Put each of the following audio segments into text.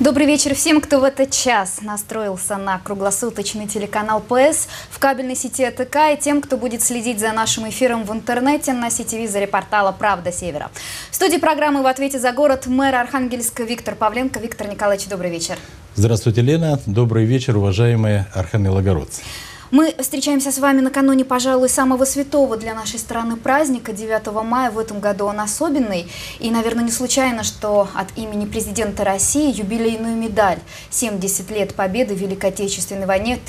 Добрый вечер всем, кто в этот час настроился на круглосуточный телеканал ПС в кабельной сети АТК, и тем, кто будет следить за нашим эфиром в интернете на сетевизоре портала «Правда Севера». В студии программы «В ответе за город» мэр Архангельска Виктор Павленко. Виктор Николаевич, добрый вечер. Здравствуйте, Лена. Добрый вечер, уважаемые архангелогородцы. Мы встречаемся с вами накануне, пожалуй, самого святого для нашей страны праздника, 9 мая. В этом году он особенный. И, наверное, не случайно, что от имени президента России юбилейную медаль «70 лет Победы в Великой Отечественной войне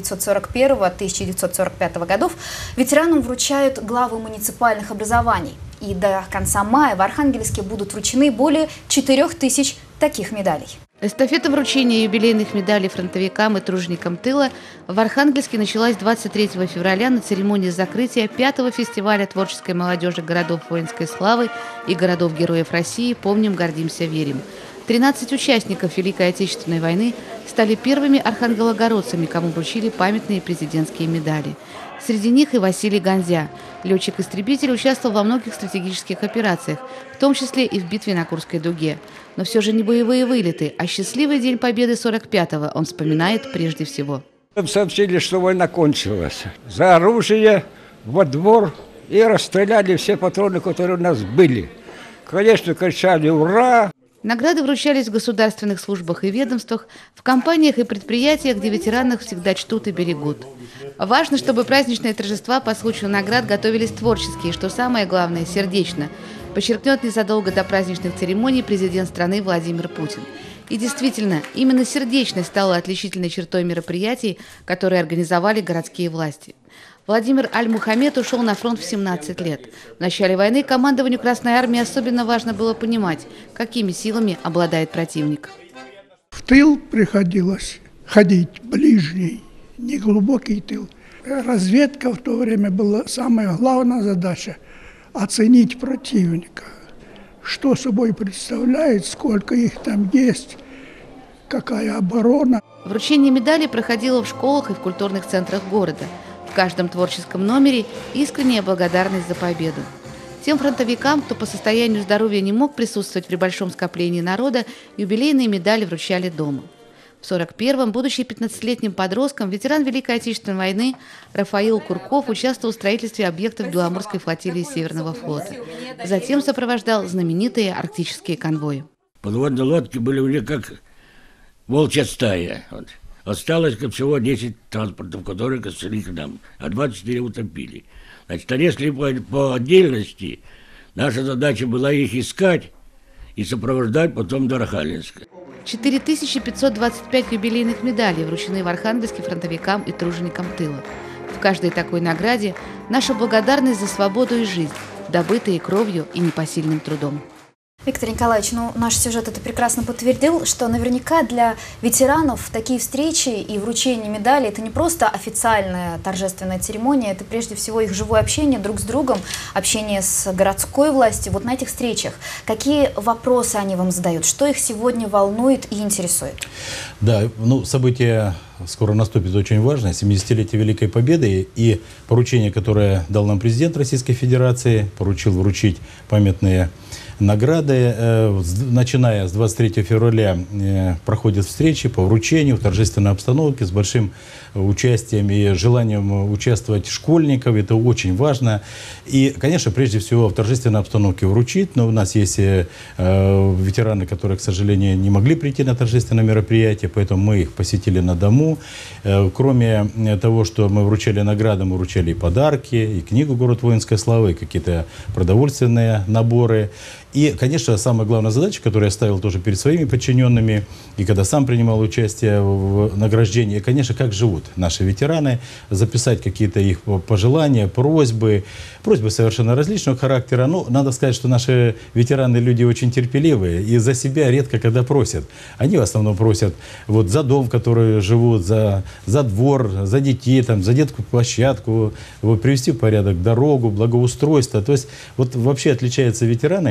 1941-1945 годов» ветеранам вручают главы муниципальных образований. И до конца мая в Архангельске будут вручены более 4000 таких медалей. Эстафета вручения юбилейных медалей фронтовикам и труженикам тыла в Архангельске началась 23 февраля на церемонии закрытия 5-го фестиваля творческой молодежи городов воинской славы и городов-героев России «Помним, гордимся, верим». 13 участников Великой Отечественной войны стали первыми архангелогородцами, кому вручили памятные президентские медали. Среди них и Василий Ганзя. Летчик-истребитель участвовал во многих стратегических операциях, в том числе и в битве на Курской дуге. Но все же не боевые вылеты, а счастливый день Победы 45-го он вспоминает прежде всего. Нам сообщили, что война кончилась. За оружие во двор и расстреляли все патроны, которые у нас были. Конечно, кричали «Ура!». Награды вручались в государственных службах и ведомствах, в компаниях и предприятиях, где ветеранов всегда чтут и берегут. Важно, чтобы праздничные торжества по случаю наград готовились творчески и, что самое главное, сердечно, подчеркнет незадолго до праздничных церемоний президент страны Владимир Путин. И действительно, именно сердечность стала отличительной чертой мероприятий, которые организовали городские власти. Владимир Аль-Мухаммед ушел на фронт в 17 лет. В начале войны командованию Красной Армии особенно важно было понимать, какими силами обладает противник. В тыл приходилось ходить ближний, неглубокий тыл. Разведка в то время была самая главная задача – оценить противника. Что собой представляет, сколько их там есть, какая оборона. Вручение медалей проходило в школах и в культурных центрах города. В каждом творческом номере искренняя благодарность за победу. Тем фронтовикам, кто по состоянию здоровья не мог присутствовать при большом скоплении народа, юбилейные медали вручали дома. В 1941-м, будучи 15-летним подростком, ветеран Великой Отечественной войны Рафаил Курков участвовал в строительстве объектов Беломорской флотилии Северного флота. Затем сопровождал знаменитые арктические конвои. Подводные лодки были уже как волчья стая. Осталось всего 10 транспортов, которые косили к нам, а 24 утопили. Значит, а если по отдельности, наша задача была их искать и сопровождать потом до Архангельска. 4525 юбилейных медалей вручены в Архангельске фронтовикам и труженикам тыла. В каждой такой награде наша благодарность за свободу и жизнь, добытые кровью и непосильным трудом. Виктор Николаевич, наш сюжет это прекрасно подтвердил, что наверняка для ветеранов такие встречи и вручение медалей – это не просто официальная торжественная церемония, это прежде всего их живое общение друг с другом, общение с городской властью. Вот на этих встречах какие вопросы они вам задают, что их сегодня волнует и интересует? Да, событие скоро наступит очень важное, 70-летие Великой Победы, и поручение, которое дал нам президент Российской Федерации, поручил вручить памятные награды. Начиная с 23 февраля проходят встречи по вручению в торжественной обстановке с большим участием и желанием участвовать школьников. Это очень важно. И, конечно, прежде всего в торжественной обстановке вручить. Но у нас есть ветераны, которые, к сожалению, не могли прийти на торжественное мероприятие, поэтому мы их посетили на дому. Кроме того, что мы вручали награды, мы вручали и подарки, и книгу «Город воинской славы», и какие-то продовольственные наборы. И, конечно, самая главная задача, которую я ставил тоже перед своими подчиненными, и когда сам принимал участие в награждении, конечно, как живут наши ветераны, записать какие-то их пожелания, просьбы совершенно различного характера. Надо сказать, что наши ветераны люди очень терпеливые, и за себя редко когда просят. Они в основном просят за дом, в который живут, за двор, за детей, за детскую площадку, привести в порядок дорогу, благоустройство. То есть вообще отличаются ветераны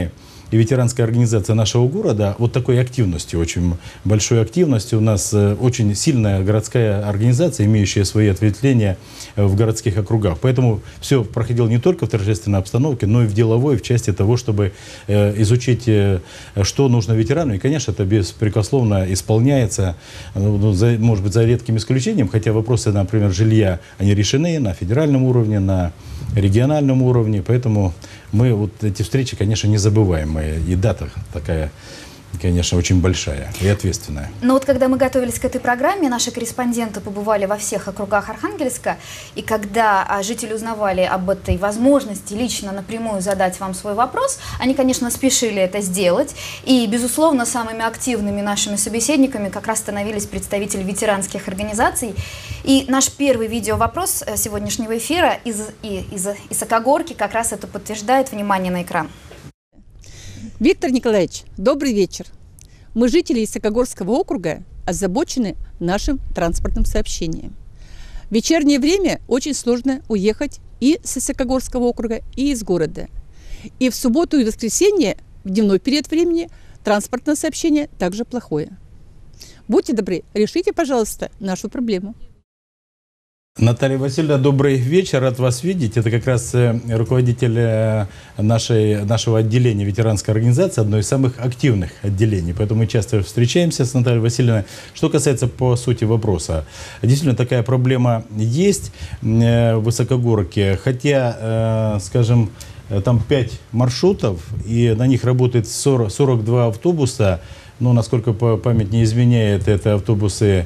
и ветеранская организация нашего города вот такой активностью, очень большой активностью. У нас очень сильная городская организация, имеющая свои ответвления в городских округах. Поэтому все проходило не только в торжественной обстановке, но и в деловой, в части того, чтобы изучить, что нужно ветерану. И, конечно, это беспрекословно исполняется, может быть, за редким исключением, хотя вопросы, например, жилья, они решены на федеральном уровне, на региональном уровне. Поэтому мы вот эти встречи, конечно, незабываемые. И дата такая, конечно, очень большая и ответственная. Но вот когда мы готовились к этой программе, наши корреспонденты побывали во всех округах Архангельска, и когда жители узнавали об этой возможности лично напрямую задать вам свой вопрос, они, конечно, спешили это сделать, и, безусловно, самыми активными нашими собеседниками как раз становились представители ветеранских организаций. И наш первый видеовопрос сегодняшнего эфира из Исакогорки как раз это подтверждает. Внимание на экран. Виктор Николаевич, добрый вечер. Мы, жители Исакогорского округа, озабочены нашим транспортным сообщением. В вечернее время очень сложно уехать и с Исакогорского округа, и из города. И в субботу и воскресенье, в дневной период времени, транспортное сообщение также плохое. Будьте добры, решите, пожалуйста, нашу проблему. Наталья Васильевна, добрый вечер, рад вас видеть. Это как раз руководитель нашего отделения ветеранской организации, одно из самых активных отделений. Поэтому мы часто встречаемся с Натальей Васильевной. Что касается по сути вопроса, действительно такая проблема есть в Высокогорке, хотя, скажем, там 5 маршрутов, и на них работает 42 автобуса. Ну, насколько память не изменяет, это автобусы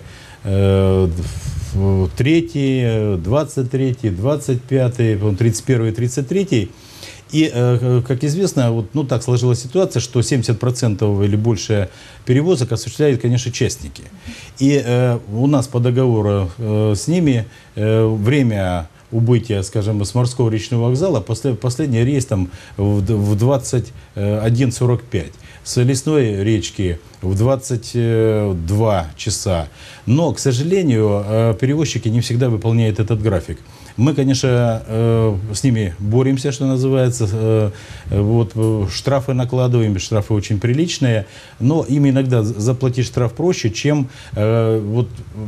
3, 23, 25, 31 и 33. И, как известно, вот, ну, так сложилась ситуация, что 70% или больше перевозок осуществляют, конечно, частники. И у нас по договору с ними время убытия, скажем, с морского речного вокзала, последний рейс там в 21:45. С лесной речки в 22 часа. Но, к сожалению, перевозчики не всегда выполняют этот график. Мы, конечно, с ними боремся, что называется. Вот, штрафы накладываем, штрафы очень приличные, но им иногда заплатить штраф проще, чем вот,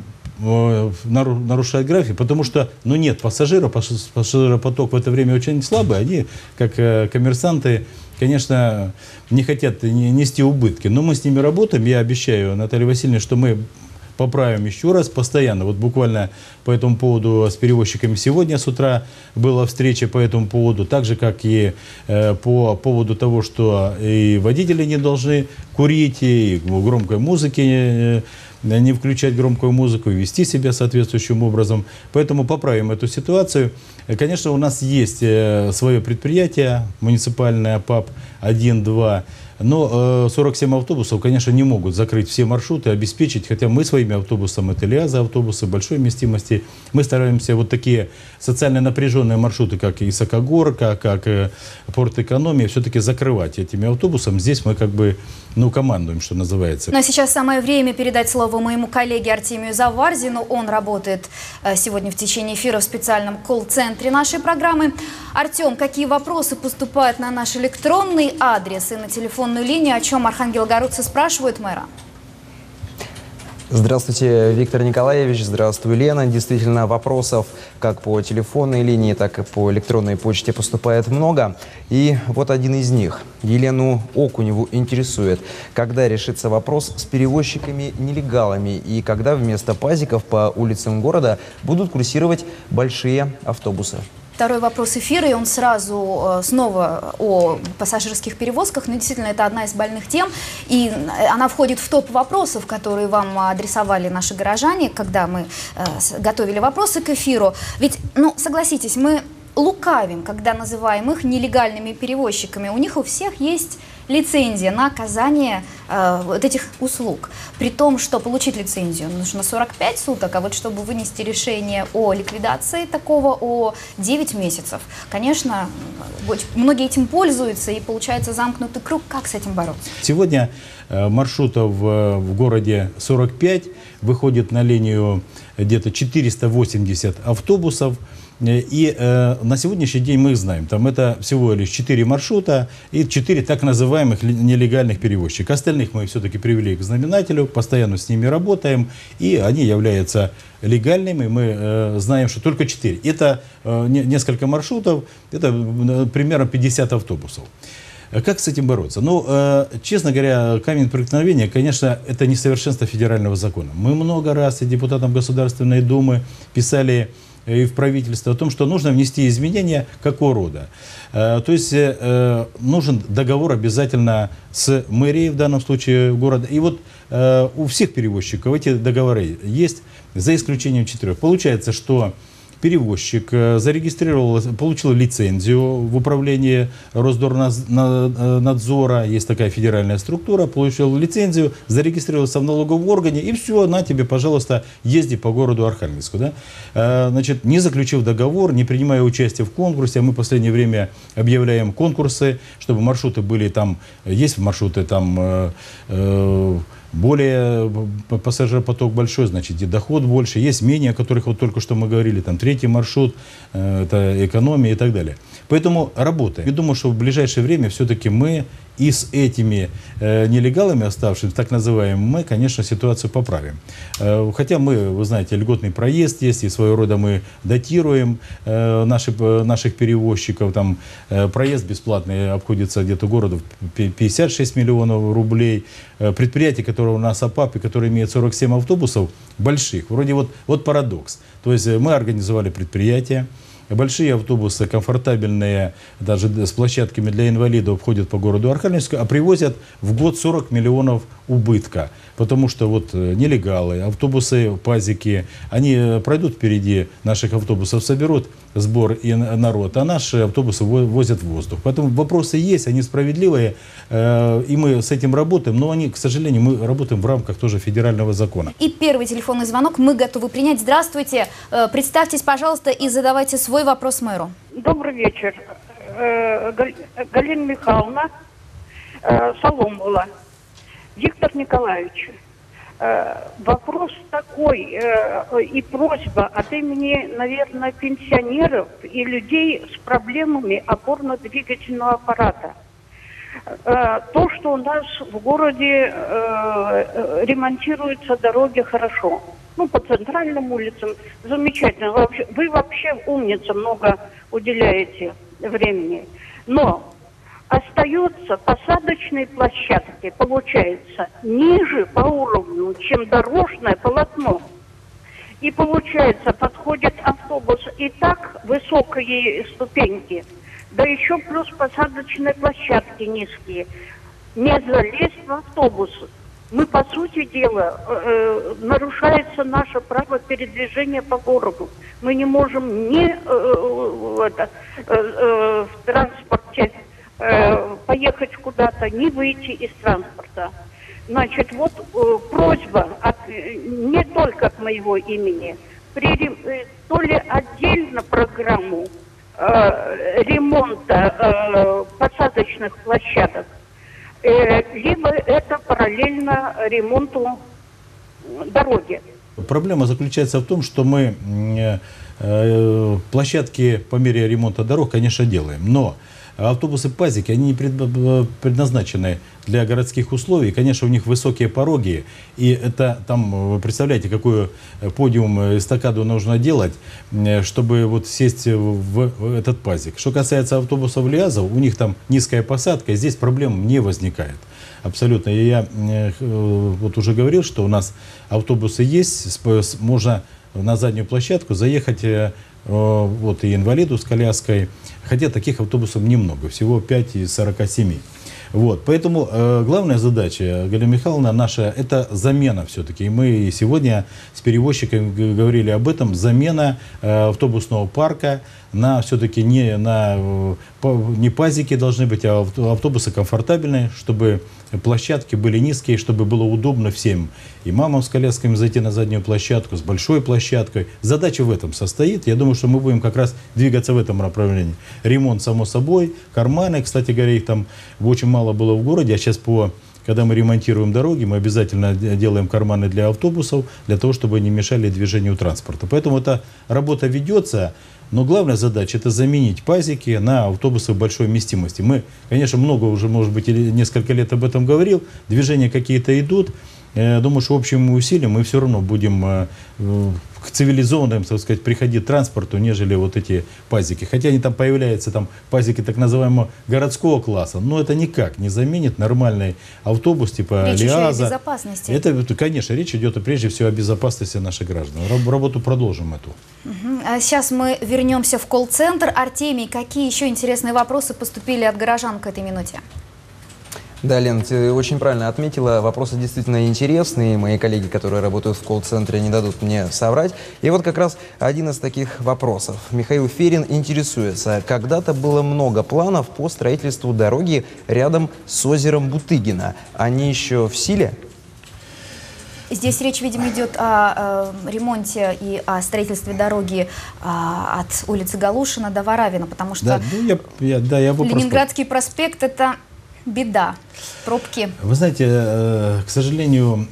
нарушать график, потому что, ну, нет пассажиров, пассажиропоток в это время очень слабый, они, как коммерсанты, конечно, не хотят нести убытки, но мы с ними работаем. Я обещаю, Наталье Васильевне, что мы поправим еще раз постоянно. Вот буквально по этому поводу с перевозчиками сегодня с утра была встреча по этому поводу, так же, как и по поводу того, что и водители не должны курить, и громкой музыки не включать громкую музыку и вести себя соответствующим образом. Поэтому поправим эту ситуацию. Конечно, у нас есть свое предприятие, муниципальное ПАП 1-2, но 47 автобусов, конечно, не могут закрыть все маршруты, обеспечить, хотя мы своими автобусами, это Лиаза автобусы большой вместимости, мы стараемся вот такие социально напряженные маршруты, как Исакогорка, как Порт Экономия, все-таки закрывать этими автобусами. Здесь мы как бы, ну, командуем, что называется. Ну а сейчас самое время передать слово моему коллеге Артемию Заварзину. Он работает сегодня в течение эфира в специальном колл-центре нашей программы. Артем, какие вопросы поступают на наш электронный адрес и на телефонную линию, о чем архангелогородцы спрашивают мэра? Здравствуйте, Виктор Николаевич, здравствуй, Лена. Действительно, вопросов как по телефонной линии, так и по электронной почте поступает много. И вот один из них. Елену Окуневу интересует, когда решится вопрос с перевозчиками-нелегалами и когда вместо пазиков по улицам города будут курсировать большие автобусы. Второй вопрос эфира, и он сразу снова о пассажирских перевозках. Но действительно, это одна из больных тем, и она входит в топ вопросов, которые вам адресовали наши горожане, когда мы готовили вопросы к эфиру. Ведь, ну, согласитесь, мы лукавим, когда называем их нелегальными перевозчиками. У них у всех есть лицензия на оказание вот этих услуг. При том, что получить лицензию нужно 45 суток, а вот чтобы вынести решение о ликвидации такого, о 9 месяцев. Конечно, многие этим пользуются, и получается замкнутый круг. Как с этим бороться? Сегодня маршрутов в городе 45, выходит на линию где-то 480 автобусов. И на сегодняшний день мы их знаем. Там это всего лишь 4 маршрута и 4 так называемых нелегальных перевозчика. Остальных мы все-таки привели к знаменателю, постоянно с ними работаем, и они являются легальными. Мы знаем, что только 4. Это несколько маршрутов, это примерно 50 автобусов. Как с этим бороться? Ну, честно говоря, камень преткновения, конечно, это несовершенство федерального закона. Мы много раз и депутатам Государственной Думы писали и в правительство о том, что нужно внести изменения какого рода. То есть нужен договор обязательно с мэрией, в данном случае города. И вот у всех перевозчиков эти договоры есть, за исключением 4. Получается, что перевозчик зарегистрировал, получил лицензию в управлении Росдорнадзора, есть такая федеральная структура, получил лицензию, зарегистрировался в налоговом органе, и все, на тебе, пожалуйста, езди по городу Архангельску. Да? Значит, не заключив договор, не принимая участие в конкурсе, а мы в последнее время объявляем конкурсы, чтобы маршруты были там, есть маршруты там, более пассажиропоток большой, значит, и доход больше. Есть менее, о которых вот только что мы говорили, там 3-й маршрут, это экономия и так далее. Поэтому работаем. Я думаю, что в ближайшее время все-таки мы и с этими нелегалами оставшимися, так называемыми, мы, конечно, ситуацию поправим. Хотя мы, вы знаете, льготный проезд есть, и своего рода мы датируем наших перевозчиков. Там проезд бесплатный обходится где-то городу 56 миллионов рублей. Предприятие, которое у нас ОПАП, и которое имеет 47 автобусов больших, вроде вот парадокс. То есть мы организовали предприятие. Большие автобусы, комфортабельные, даже с площадками для инвалидов, ходят по городу Архангельску, а привозят в год 40 миллионов убытка. Потому что вот нелегалы, автобусы, пазики, они пройдут впереди наших автобусов, соберут сбор и народ, а наши автобусы возят в воздух. Поэтому вопросы есть, они справедливые, и мы с этим работаем, но они, к сожалению, мы работаем в рамках тоже федерального закона. И первый телефонный звонок мы готовы принять. Здравствуйте, представьтесь, пожалуйста, и задавайте свой вопрос мэру. Добрый вечер. Галина Михайловна, Соломова. Виктор Николаевич, вопрос такой и просьба от имени, наверное, пенсионеров и людей с проблемами опорно-двигательного аппарата. То, что у нас в городе ремонтируются дороги хорошо, ну, по центральным улицам, замечательно. Вы вообще умница, много уделяете времени. Но остаются посадочные площадки, получается, ниже по уровню, чем дорожное полотно. И получается, подходит автобус и так высокие ступеньки, да еще плюс посадочные площадки низкие. Не залезть в автобус. Мы, по сути дела, нарушается наше право передвижения по городу. Мы не можем ни в транспорте поехать куда-то, не выйти из транспорта. Значит, вот просьба не только от моего имени, то ли отдельно программу ремонта посадочных площадок, либо это параллельно ремонту дороги. Проблема заключается в том, что мы площадки по мере ремонта дорог, конечно, делаем, но автобусы-пазики, они не предназначены для городских условий. Конечно, у них высокие пороги. И это там, вы представляете, какой подиум, эстакаду нужно делать, чтобы вот сесть в этот пазик. Что касается автобусов Лиазов, у них там низкая посадка, и здесь проблем не возникает. Абсолютно. И я вот уже говорил, что у нас автобусы есть, можно на заднюю площадку заехать вот и инвалиду с коляской, хотя таких автобусов немного, всего 5 из 47. Вот, поэтому главная задача, Галина Михайловна, наша, это замена все-таки. И мы сегодня с перевозчиками говорили об этом, замена автобусного парка на все-таки не пазики должны быть, а автобусы комфортабельные, чтобы площадки были низкие, чтобы было удобно всем. И мамам с колясками зайти на заднюю площадку, с большой площадкой. Задача в этом состоит. Я думаю, что мы будем как раз двигаться в этом направлении. Ремонт, само собой, карманы, кстати говоря, их там очень мало было в городе, а сейчас когда мы ремонтируем дороги, мы обязательно делаем карманы для автобусов, для того, чтобы не мешали движению транспорта. Поэтому эта работа ведется, Но главная задача — это заменить пазики на автобусы большой вместимости. Мы, конечно, много уже, может быть, или несколько лет об этом говорил, движения какие-то идут. Думаю, что общим усилием мы все равно будем к цивилизованным, так сказать, приходить транспорту, нежели вот эти пазики. Хотя они там появляются, там пазики так называемого городского класса, но это никак не заменит нормальный автобус типа Речь Лиаза. еще и о безопасности. Это, конечно, речь идет прежде всего о безопасности наших граждан. Работу продолжим эту. А сейчас мы вернемся в колл-центр. Артемий, какие еще интересные вопросы поступили от горожан к этой минуте? Да, Лен, ты очень правильно отметила. Вопросы действительно интересные. Мои коллеги, которые работают в колл-центре, не дадут мне соврать. И вот как раз один из таких вопросов. Михаил Ферин интересуется. Когда-то было много планов по строительству дороги рядом с озером Бутыгина. Они еще в силе? Здесь речь, видимо, идет о ремонте и о строительстве дороги от улицы Галушина до Воравина, потому что Ленинградский проспект — это беда, пробки. Вы знаете, к сожалению,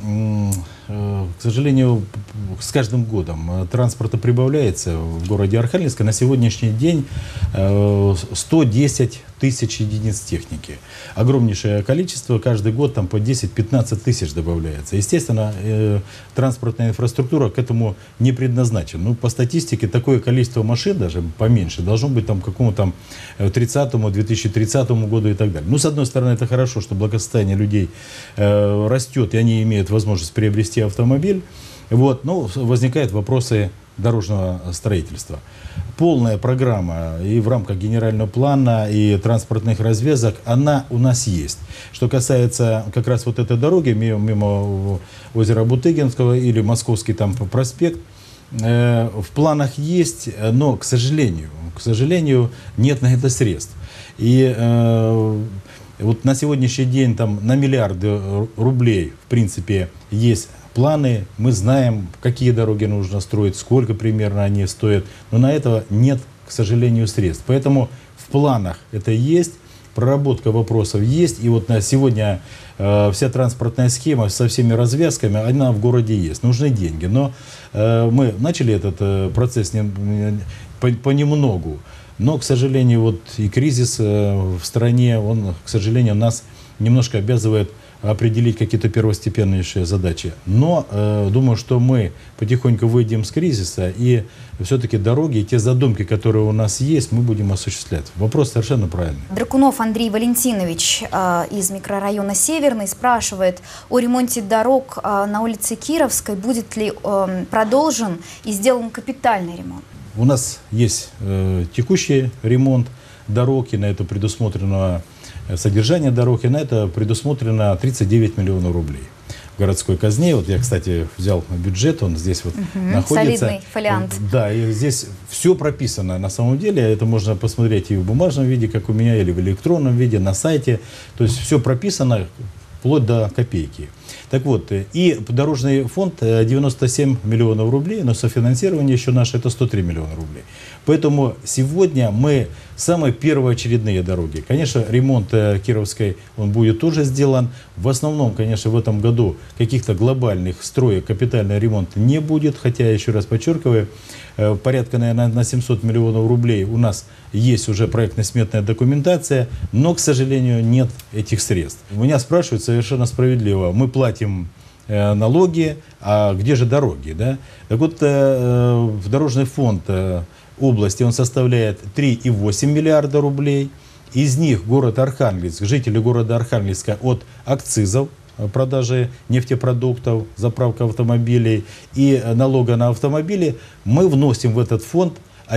с каждым годом транспорта прибавляется в городе Архангельска. На сегодняшний день 110 тысяч единиц техники. Огромнейшее количество, каждый год там по 10-15 тысяч добавляется. Естественно, транспортная инфраструктура к этому не предназначена. Ну, по статистике, такое количество машин, даже поменьше, должно быть там к какому-то 2030 году и так далее. Ну, с одной стороны, это хорошо, что благосостояние людей растет, и они имеют возможность приобрести автомобиль. Вот, но возникают вопросы дорожного строительства. Полная программа и в рамках генерального плана, и транспортных развязок, она у нас есть. Что касается как раз вот этой дороги мимо озера Бутыгинского или Московский там проспект, в планах есть, но, к сожалению, нет на это средств. И вот на сегодняшний день там на миллиарды рублей, в принципе, есть планы, мы знаем, какие дороги нужно строить, сколько примерно они стоят, но на это нет, к сожалению, средств. Поэтому в планах это есть, проработка вопросов есть, и вот на сегодня вся транспортная схема со всеми развязками, она в городе есть. Нужны деньги, но мы начали этот процесс понемногу, но, к сожалению, вот и кризис в стране, он, к сожалению, нас немножко обязывает определить какие-то первостепеннейшие задачи. Но думаю, что мы потихоньку выйдем с кризиса, и все-таки дороги, и те задумки, которые у нас есть, мы будем осуществлять. Вопрос совершенно правильный. Дракунов Андрей Валентинович из микрорайона Северный спрашивает о ремонте дорог на улице Кировской. Будет ли продолжен и сделан капитальный ремонт? У нас есть текущий ремонт дорог, и на это предусмотрено содержание дорог, и на это предусмотрено 39 миллионов рублей в городской казне. Вот я, кстати, взял бюджет, он здесь вот находится. Солидный фолиант. Да, и здесь все прописано. На самом деле это можно посмотреть и в бумажном виде, как у меня, или в электронном виде, на сайте. То есть все прописано вплоть до копейки. Так вот, и дорожный фонд 97 миллионов рублей, но софинансирование еще наше это 103 миллиона рублей. Поэтому сегодня мы самые первоочередные дороги. Конечно, ремонт Кировской, он будет тоже сделан. В основном, конечно, в этом году каких-то глобальных строек капитальный ремонт не будет. Хотя, еще раз подчеркиваю, порядка, наверное, на 700 миллионов рублей у нас есть уже проектно-сметная документация, но, к сожалению, нет этих средств. Меня спрашивают совершенно справедливо. Мы платим налоги, а где же дороги? Да? Так вот, в дорожный фонд области он составляет 3,8 миллиарда рублей. Из них город Архангельск, жители города Архангельска от акцизов, продажи нефтепродуктов, заправка автомобилей и налога на автомобили мы вносим в этот фонд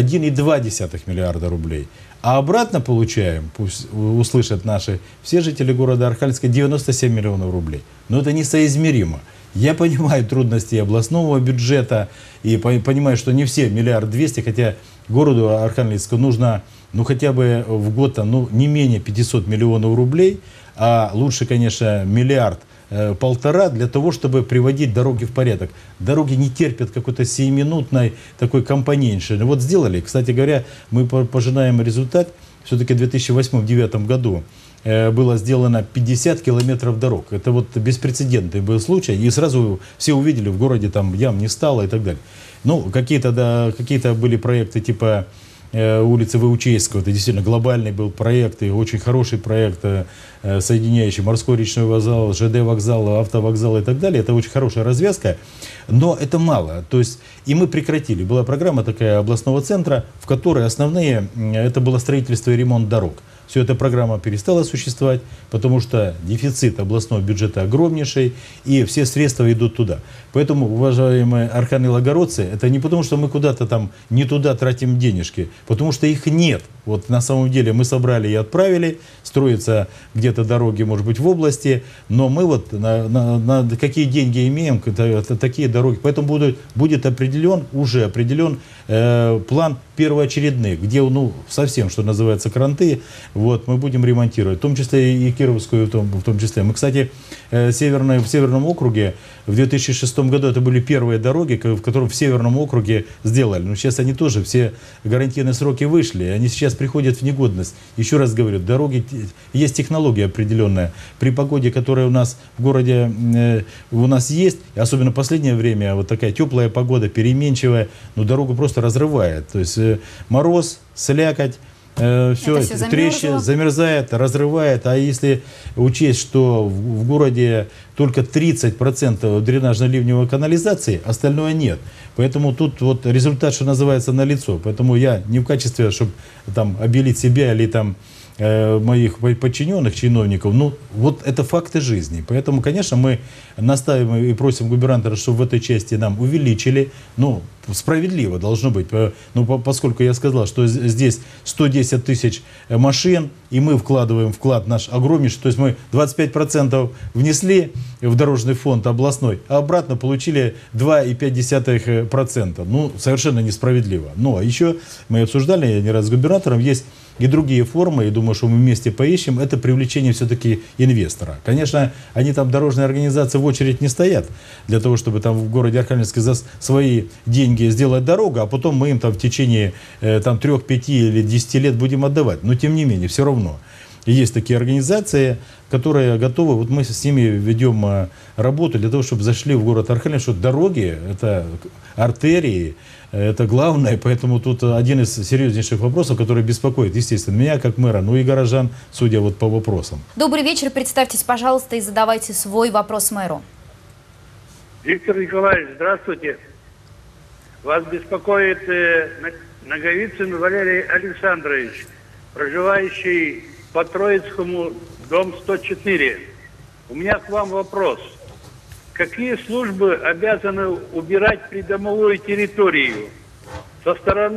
1,2 миллиарда рублей. А обратно получаем, пусть услышат наши все жители города Архангельска, 97 миллионов рублей. Но это несоизмеримо. Я понимаю трудности областного бюджета и понимаю, что не все 1,2 миллиарда, хотя городу Архангельску нужно хотя бы в год не менее 500 миллионов рублей, а лучше, конечно, 1,5 миллиарда для того, чтобы приводить дороги в порядок. Дороги не терпят какой-то сиюминутной такой компоненции. Вот сделали, кстати говоря, мы пожинаем результат. Все-таки в 2008-2009 году было сделано 50 километров дорог. Это вот беспрецедентный был случай. И сразу все увидели, в городе там ям не стало и так далее. Ну, какие-то были проекты типа улицы Выучейского. Это действительно глобальный был проект, и очень хороший проект, соединяющий морской речной вокзал, ЖД вокзал, автовокзал и так далее. Это очень хорошая развязка, но это мало. То есть, и мы прекратили. Была программа такая областного центра, в которой основные, это было строительство и ремонт дорог. Все, эта программа перестала существовать, потому что дефицит областного бюджета огромнейший, и все средства идут туда. Поэтому, уважаемые архангелогородцы, это не потому, что мы куда-то там не туда тратим денежки, потому что их нет. Вот на самом деле мы собрали и отправили, строятся где-то дороги, может быть, в области, но мы вот на какие деньги имеем, такие дороги. Поэтому будет уже определен план первоочередных, где, ну, совсем, что называется, кранты, вот, мы будем ремонтировать, в том числе и Кировскую, в том числе. Мы, кстати, в Северном округе в 2006 году это были первые дороги, в котором в Северном округе сделали. Но сейчас они тоже, все гарантийные сроки вышли, они сейчас приходят в негодность. Еще раз говорю, дороги, есть технология определенная. При погоде, которая у нас в городе у нас есть, особенно в последнее время, вот такая теплая погода, переменчивая, но дорогу просто разрывает. То есть мороз, слякоть, все трещит, замерзает, разрывает. А если учесть, что в городе только 30% дренажно-ливневой канализации, остальное нет. Поэтому тут вот результат, что называется, налицо. Поэтому я не в качестве, чтобы там обелить себя или там моих подчиненных чиновников, ну, вот это факты жизни. Поэтому, конечно, мы настаиваем и просим губернатора, чтобы в этой части нам увеличили, ну, справедливо должно быть, ну, поскольку я сказал, что здесь 110 тысяч машин, и мы вкладываем вклад наш огромнейший, то есть мы 25% внесли в дорожный фонд областной, а обратно получили 2,5%. Ну, совершенно несправедливо. Ну, а еще мы обсуждали не раз с губернатором, есть и другие формы, и думаю, что мы вместе поищем, это привлечение все-таки инвестора. Конечно, они там, дорожные организации, в очередь не стоят для того, чтобы там в городе Архангельске за свои деньги сделать дорогу, а потом мы им там в течение там, 3, 5 или 10 лет будем отдавать. Но тем не менее, все равно. И есть такие организации, которые готовы, вот мы с ними ведем работу для того, чтобы зашли в город Архангельск, что дороги, это артерии, это главное, поэтому тут один из серьезнейших вопросов, который беспокоит, естественно, меня как мэра, ну и горожан, судя вот по вопросам. Добрый вечер, представьтесь, пожалуйста, и задавайте свой вопрос мэру. Виктор Николаевич, здравствуйте. Вас беспокоит Наговицын Валерий Александрович, проживающий по Троицкому, дом 104. У меня к вам вопрос. Какие службы обязаны убирать придомовую территорию? Со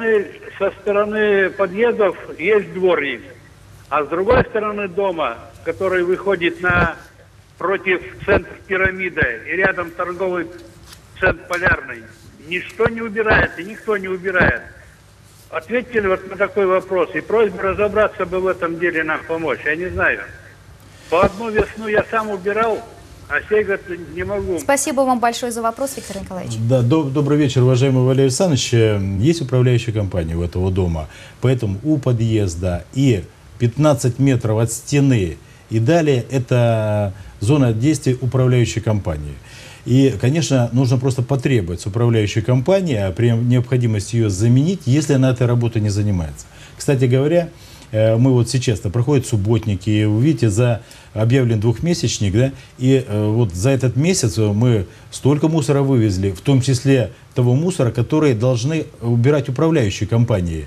стороны подъездов есть дворник, а с другой стороны дома, который выходит против центра «Пирамида» и рядом торговый центр «Полярный», ничто не убирается, никто не убирает. Ответьте вот на такой вопрос. И просьба разобраться бы в этом деле, нам помочь. Я не знаю. По одну весну я сам убирал, а сей год не могу. Спасибо вам большое за вопрос, Виктор Николаевич. Да, добрый вечер, уважаемый Валерий Александрович. Есть управляющая компания у этого дома, поэтому у подъезда и 15 метров от стены и далее это зона действия управляющей компании. И, конечно, нужно просто потребовать с управляющей компании, а при необходимости ее заменить, если она этой работой не занимается. Кстати говоря, мы вот сейчас-то проходят субботники, и вы видите, объявлен двухмесячник, да, и вот за этот месяц мы столько мусора вывезли, в том числе того мусора, который должны убирать управляющие компании.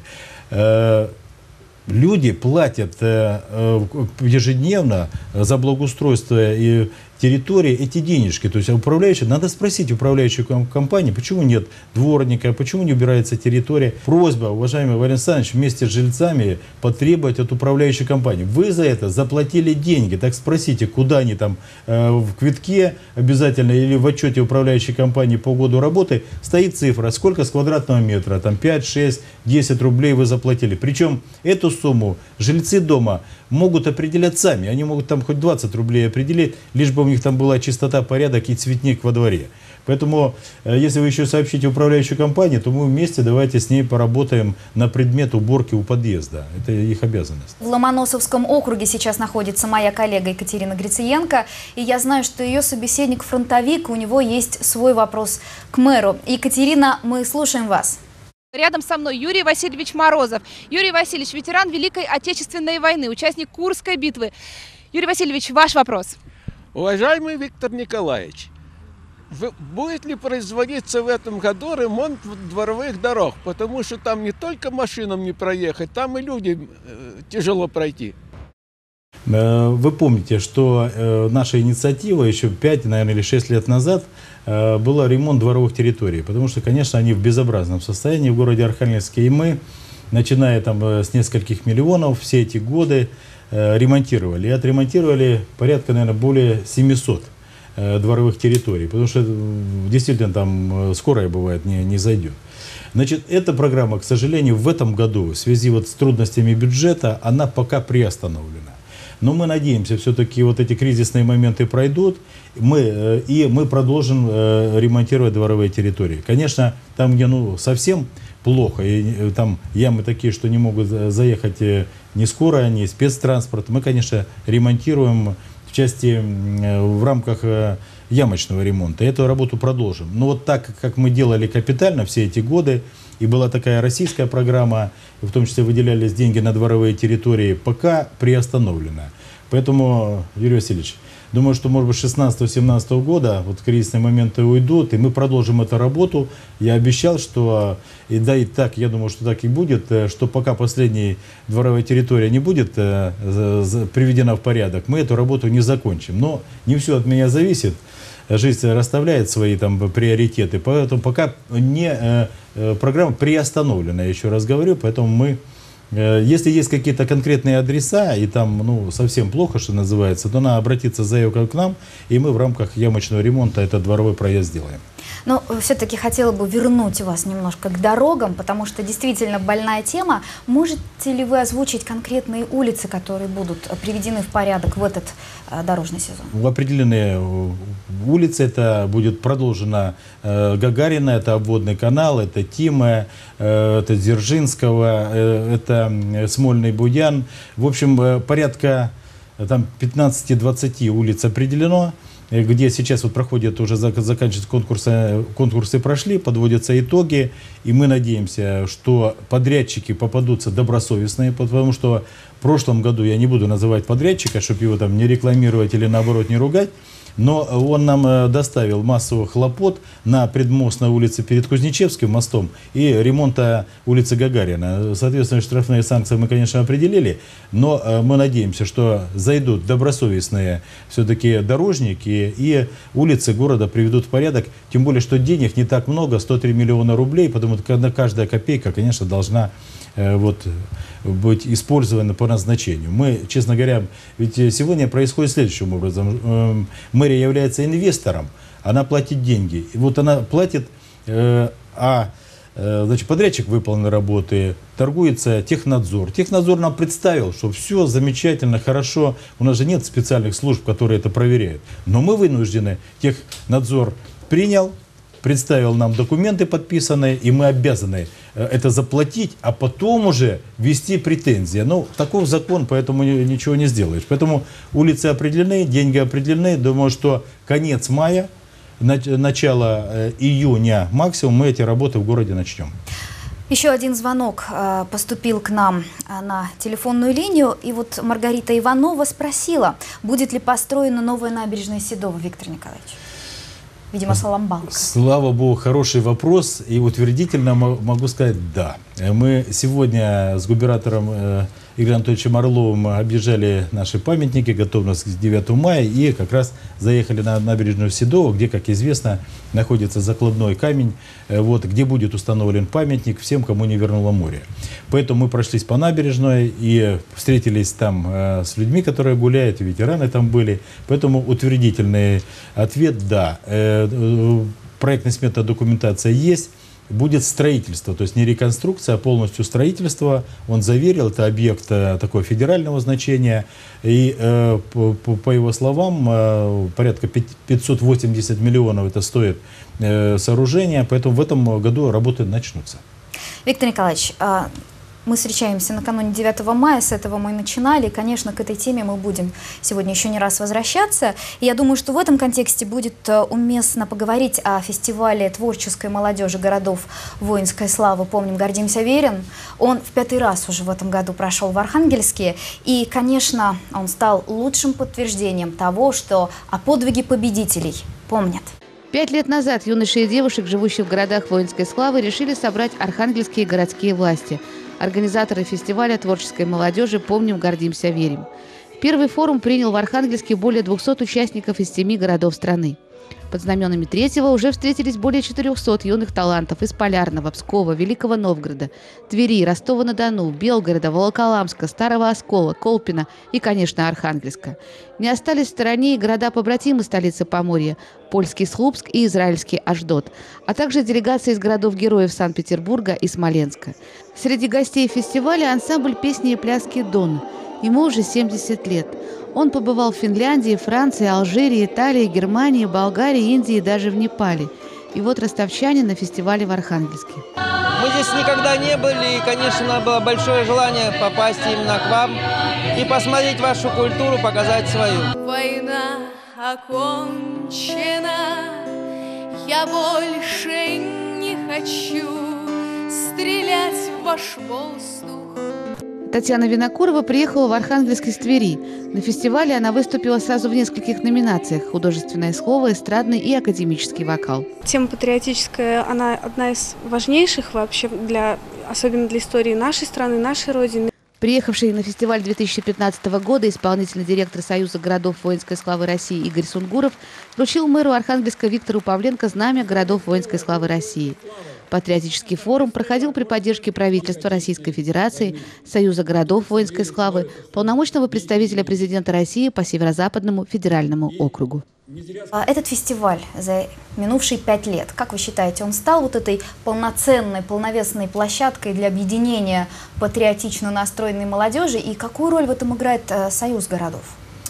Люди платят ежедневно за благоустройство и территории эти денежки. То есть управляющие, надо спросить управляющую компанию, почему нет дворника, почему не убирается территория. Просьба, уважаемый Валерий Александрович, вместе с жильцами потребовать от управляющей компании. Вы за это заплатили деньги, так спросите, куда они там в квитке обязательно или в отчете управляющей компании по году работы стоит цифра, сколько с квадратного метра, там 5, 6, 10 рублей вы заплатили. Причем эту сумму жильцы дома могут определять сами, они могут там хоть 20 рублей определить, лишь бы у них там была чистота, порядок и цветник во дворе. Поэтому, если вы еще сообщите управляющую компанию, то мы вместе давайте с ней поработаем на предмет уборки у подъезда. Это их обязанность. В Ломоносовском округе сейчас находится моя коллега Екатерина Грициенко, и я знаю, что ее собеседник фронтовик, у него есть свой вопрос к мэру. Екатерина, мы слушаем вас. Рядом со мной Юрий Васильевич Морозов. Юрий Васильевич, ветеран Великой Отечественной войны, участник Курской битвы. Юрий Васильевич, ваш вопрос. Уважаемый Виктор Николаевич, будет ли производиться в этом году ремонт дворовых дорог? Потому что там не только машинам не проехать, там и людям тяжело пройти. Вы помните, что наша инициатива еще 5, наверное, или 6 лет назад была ремонт дворовых территорий. Потому что, конечно, они в безобразном состоянии в городе Архангельске. И мы, начиная там с нескольких миллионов, все эти годы ремонтировали. И отремонтировали порядка, наверное, более 700 дворовых территорий. Потому что действительно там скорая бывает не зайдет. Значит, эта программа, к сожалению, в этом году в связи вот с трудностями бюджета, она пока приостановлена. Но мы надеемся, все-таки вот эти кризисные моменты пройдут, и мы продолжим ремонтировать дворовые территории. Конечно, там, где совсем плохо, и там ямы такие, что не могут заехать ни скорая, ни спецтранспорт, мы, конечно, ремонтируем в рамках ямочного ремонта. Эту работу продолжим. Но вот так, как мы делали капитально все эти годы, и была такая российская программа, в том числе выделялись деньги на дворовые территории, пока приостановлена. Поэтому, Юрий Васильевич, думаю, что, может быть, с 16-17 года вот кризисные моменты уйдут, и мы продолжим эту работу. Я обещал, что, и так, я думаю, что так и будет, что пока последняя дворовая территория не будет приведена в порядок, мы эту работу не закончим. Но не все от меня зависит. Жизнь расставляет свои там приоритеты, поэтому пока программа приостановлена, я еще раз говорю, поэтому мы, если есть какие-то конкретные адреса, и там совсем плохо, что называется, то надо обратиться с заявкой к нам, и мы в рамках ямочного ремонта этот дворовой проезд сделаем. Но все-таки хотела бы вернуть вас немножко к дорогам, потому что действительно больная тема. Можете ли вы озвучить конкретные улицы, которые будут приведены в порядок в этот дорожный сезон? В определенные улицы это будет продолжено Гагарина, это обводный канал, это Тима, это Дзержинского, это Смольный Будян. В общем, порядка там 15-20 улиц определено, где сейчас вот проходят, уже заканчиваются конкурсы прошли, подводятся итоги, и мы надеемся, что подрядчики попадутся добросовестные, потому что в прошлом году, я не буду называть подрядчика, чтобы его там не рекламировать или наоборот не ругать, но он нам доставил массу хлопот на предмост на улице перед Кузнечевским мостом и ремонта улицы Гагарина. Соответственно, штрафные санкции мы, конечно, определили, но мы надеемся, что зайдут добросовестные все-таки дорожники и улицы города приведут в порядок, тем более, что денег не так много, 103 миллиона рублей, потому что каждая копейка, конечно, должна быть использована по назначению. Мы, честно говоря, ведь сегодня происходит следующим образом. Мэрия является инвестором, она платит деньги. И вот она платит, значит, подрядчик выполнил работы, торгуется технадзор. Технадзор нам представил, что все замечательно, хорошо. У нас же нет специальных служб, которые это проверяют. Но мы вынуждены, технадзор принял, представил нам документы подписанные, и мы обязаны это заплатить, а потом уже ввести претензии. Ну, таков закон, поэтому ничего не сделаешь. Поэтому улицы определены, деньги определены. Думаю, что конец мая, начало июня максимум мы эти работы в городе начнем. Еще один звонок поступил к нам на телефонную линию. И вот Маргарита Иванова спросила, будет ли построена новая набережная Седова, Виктор Николаевич? Видимо, Соломбалка. Слава Богу, хороший вопрос. И утвердительно могу сказать «да». Мы сегодня с губернатором Игорем Анатольевичем Орловым объезжали наши памятники, готовность к 9 мая, и как раз заехали на набережную Седова, где, как известно, находится закладной камень, где будет установлен памятник всем, кому не вернуло море. Поэтому мы прошлись по набережной и встретились там с людьми, которые гуляют, ветераны там были. Поэтому утвердительный ответ «да». Проектно-сметная документация есть. Будет строительство, то есть не реконструкция, а полностью строительство. Он заверил, это объект такого федерального значения. И по его словам, порядка 580 миллионов это стоит сооружение. Поэтому в этом году работы начнутся. Виктор Николаевич, Мы встречаемся накануне 9 мая, с этого мы и начинали. И, конечно, к этой теме мы будем сегодня еще не раз возвращаться. И я думаю, что в этом контексте будет уместно поговорить о фестивале творческой молодежи городов воинской славы «Помним, гордимся, верим». Он в 5-й раз уже в этом году прошел в Архангельске. И, конечно, он стал лучшим подтверждением того, что о подвиге победителей помнят. 5 лет назад юноши и девушек, живущих в городах воинской славы, решили собрать архангельские городские власти. Организаторы фестиваля творческой молодежи «Помним, гордимся, верим». Первый форум принял в Архангельске более 200 участников из 7 городов страны. Под знаменами третьего уже встретились более 400 юных талантов из Полярного, Пскова, Великого Новгорода, Твери, Ростова-на-Дону, Белгорода, Волоколамска, Старого Оскола, Колпина и, конечно, Архангельска. Не остались в стороне и города-побратимы столицы Поморья – польский Слупск и израильский Ашдод, а также делегации из городов-героев Санкт-Петербурга и Смоленска. Среди гостей фестиваля ансамбль песни и пляски «Дон». Ему уже 70 лет. Он побывал в Финляндии, Франции, Алжире, Италии, Германии, Болгарии, Индии и даже в Непале. И вот ростовчане на фестивале в Архангельске. Мы здесь никогда не были, и, конечно, было большое желание попасть именно к вам и посмотреть вашу культуру, показать свою. Война окончена, я больше не хочу стрелять в ваш воздух. Татьяна Винокурова приехала в Архангельск из Твери. На фестивале она выступила сразу в нескольких номинациях – художественное слово, эстрадный и академический вокал. Тема патриотическая, она одна из важнейших вообще, особенно для истории нашей страны, нашей Родины. Приехавший на фестиваль 2015 года исполнительный директор Союза городов воинской славы России Игорь Сунгуров вручил мэру Архангельска Виктору Павленко знамя городов воинской славы России. Патриотический форум проходил при поддержке правительства Российской Федерации, Союза городов воинской славы, полномочного представителя президента России по Северо-Западному федеральному округу. Этот фестиваль за минувшие 5 лет, как вы считаете, он стал вот этой полноценной, полновесной площадкой для объединения патриотично настроенной молодежи? И какую роль в этом играет Союз городов?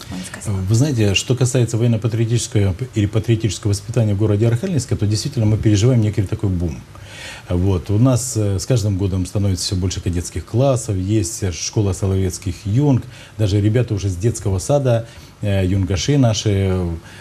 Вы знаете, что касается военно-патриотического или патриотического воспитания в городе Архангельска, то действительно мы переживаем некий такой бум. Вот. У нас с каждым годом становится все больше кадетских классов, есть школа соловецких юнг, даже ребята уже с детского сада, юнгаши наши,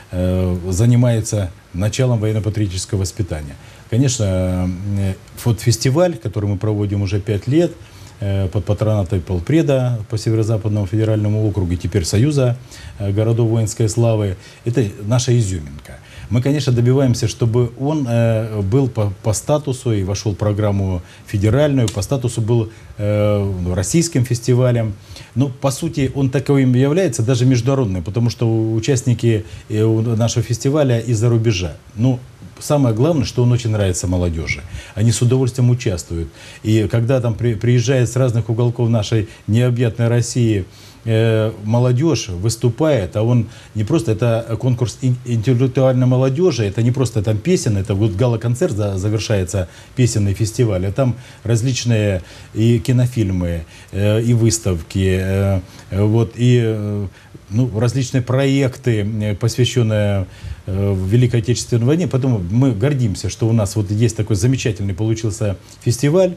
занимаются началом военно-патриотического воспитания. Конечно, вот фестиваль, который мы проводим уже 5 лет, под патронатом полпреда по Северо-Западному федеральному округу, теперь Союза городов воинской славы, это наша изюминка. Мы, конечно, добиваемся, чтобы он был по статусу и вошел в программу федеральную, по статусу был российским фестивалем. Но, по сути, он таковым является даже международным, потому что участники нашего фестиваля из-за рубежа. Ну, самое главное, что он очень нравится молодежи. Они с удовольствием участвуют. И когда там приезжает с разных уголков нашей необъятной России молодежь, выступает, а он не просто, это конкурс интеллектуальной молодежи, это не просто там песен, это вот гала-концерт, завершается песенный фестиваль, а там различные и кинофильмы, и выставки, вот, и различные проекты, посвященные Великой Отечественной войне. Поэтому мы гордимся, что у нас вот есть такой замечательный получился фестиваль.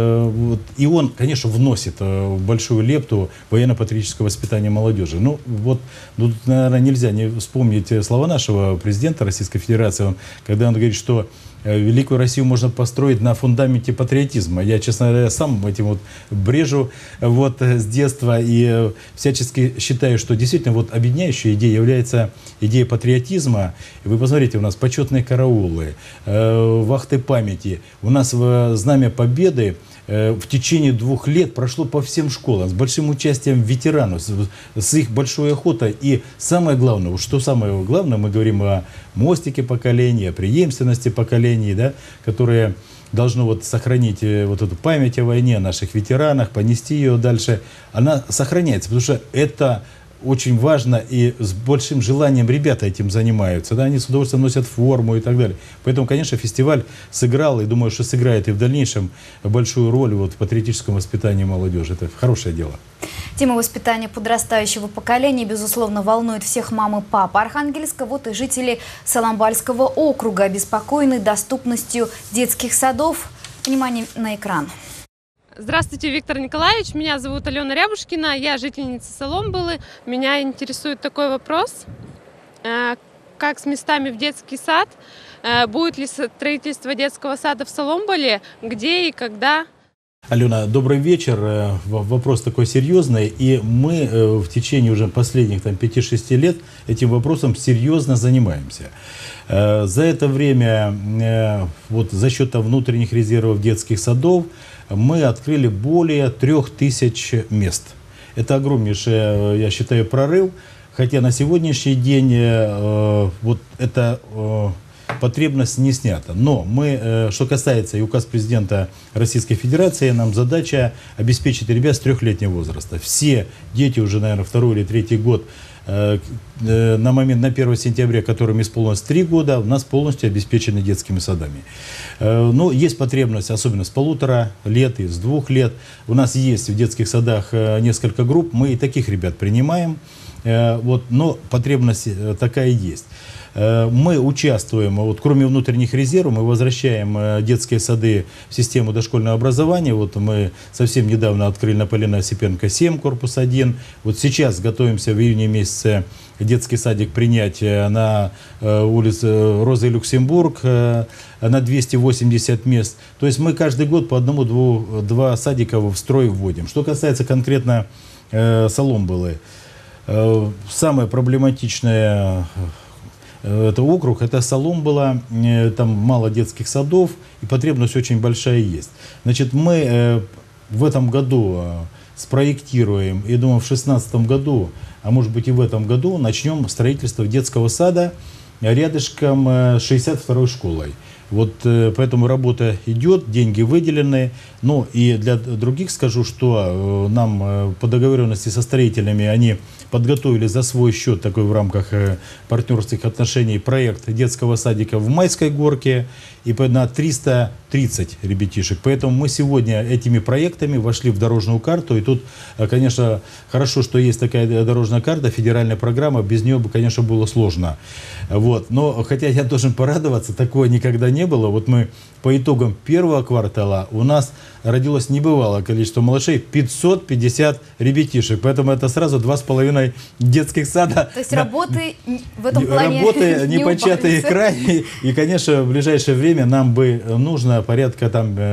И он, конечно, вносит большую лепту военно-патриотического воспитания молодежи. Ну, вот, тут, наверное, нельзя не вспомнить слова нашего президента Российской Федерации, когда он говорит, что Великую Россию можно построить на фундаменте патриотизма. Я, честно говоря, сам этим вот брежу вот с детства и всячески считаю, что действительно вот объединяющая идея является идея патриотизма. И вы посмотрите, у нас почетные караулы, вахты памяти. У нас в Знамя Победы в течение 2 лет прошло по всем школам с большим участием ветеранов, с их большой охотой. И самое главное, что самое главное, мы говорим о мостике поколений, о преемственности поколений, да, которые должно вот сохранить вот эту память о войне, о наших ветеранах, понести ее дальше. Она сохраняется, потому что это очень важно, и с большим желанием ребята этим занимаются. Да, они с удовольствием носят форму и так далее. Поэтому, конечно, фестиваль сыграл, и думаю, что сыграет и в дальнейшем большую роль вот в патриотическом воспитании молодежи. Это хорошее дело. Тема воспитания подрастающего поколения, безусловно, волнует всех мам и пап Архангельска. Вот и жители Соломбальского округа обеспокоены доступностью детских садов. Внимание на экран. Здравствуйте, Виктор Николаевич. Меня зовут Алена Рябушкина, я жительница Соломбылы. Меня интересует такой вопрос. Как с местами в детский сад? Будет ли строительство детского сада в Соломбыле? Где и когда? Алена, добрый вечер. Вопрос такой серьезный. И мы в течение уже последних 5-6 лет этим вопросом серьезно занимаемся. За это время вот за счет внутренних резервов детских садов мы открыли более 3000 мест. Это огромнейший, я считаю, прорыв. Хотя на сегодняшний день вот эта потребность не снята. Но мы, что касается и указ президента Российской Федерации, нам задача обеспечить ребят с 3-летнего возраста. Все дети уже, наверное, 2-й или 3-й год, на момент, на 1 сентября, которым исполнилось 3 года, у нас полностью обеспечены детскими садами. Но есть потребность, особенно с 1,5 лет и с 2 лет. У нас есть в детских садах несколько групп, мы и таких ребят принимаем, вот, но потребность такая есть. Мы участвуем, вот, кроме внутренних резервов, мы возвращаем детские сады в систему дошкольного образования. Вот мы совсем недавно открыли на Полина Осипенко 7, корпус 1. Вот сейчас готовимся в июне месяце детский садик принять на улице Розы Люксембург на 280 мест. То есть мы каждый год по 1-2 садика в строй вводим. Что касается конкретно Соломбылы, самое проблематичное это округ, это Соломбыла, там мало детских садов и потребность очень большая есть. Значит, мы в этом году спроектируем, и думаю, в 2016 году, а может быть и в этом году, начнем строительство детского сада рядышком с 62-й школой. Вот поэтому работа идет, деньги выделены. Ну и для других скажу, что нам по договоренности со строителями они подготовили за свой счет, такой в рамках партнерских отношений, проект детского садика в Майской горке и на 330 ребятишек. Поэтому мы сегодня этими проектами вошли в дорожную карту. И тут, конечно, хорошо, что есть такая дорожная карта, федеральная программа. Без нее бы, конечно, было сложно. Вот. Но хотя я должен порадоваться, такого никогда не было. Вот мы по итогам первого квартала у нас родилось небывалое количество малышей, 550 ребятишек. Поэтому это сразу 2,5 детских сада. То есть работы в этом плане работы непочатый край. И, конечно, в ближайшее время нам бы нужно порядка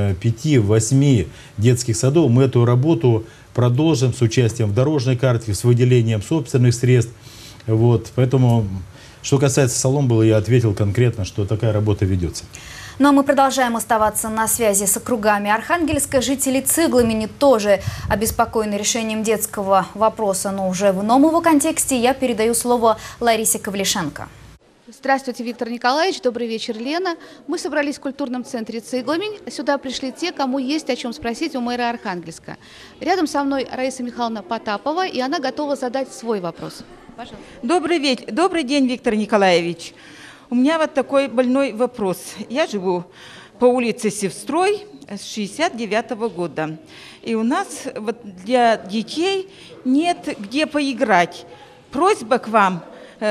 5-8 детских садов. Мы эту работу продолжим с участием в дорожной карте, с выделением собственных средств. Вот. Поэтому, что касается Соломбылы, я ответил конкретно, что такая работа ведется. Ну а мы продолжаем оставаться на связи с округами Архангельска. Жители Цыгломени тоже обеспокоены решением детского вопроса, но уже в ином его контексте. Я передаю слово Ларисе Ковлишенко. Здравствуйте, Виктор Николаевич. Добрый вечер, Лена. Мы собрались в культурном центре «Цыгломень». Сюда пришли те, кому есть о чем спросить у мэра Архангельска. Рядом со мной Раиса Михайловна Потапова, и она готова задать свой вопрос. Пожалуйста. Добрый день, Виктор Николаевич. У меня вот такой больной вопрос. Я живу по улице Севстрой с 69-го года. И у нас вот для детей нет где поиграть. Просьба к вам,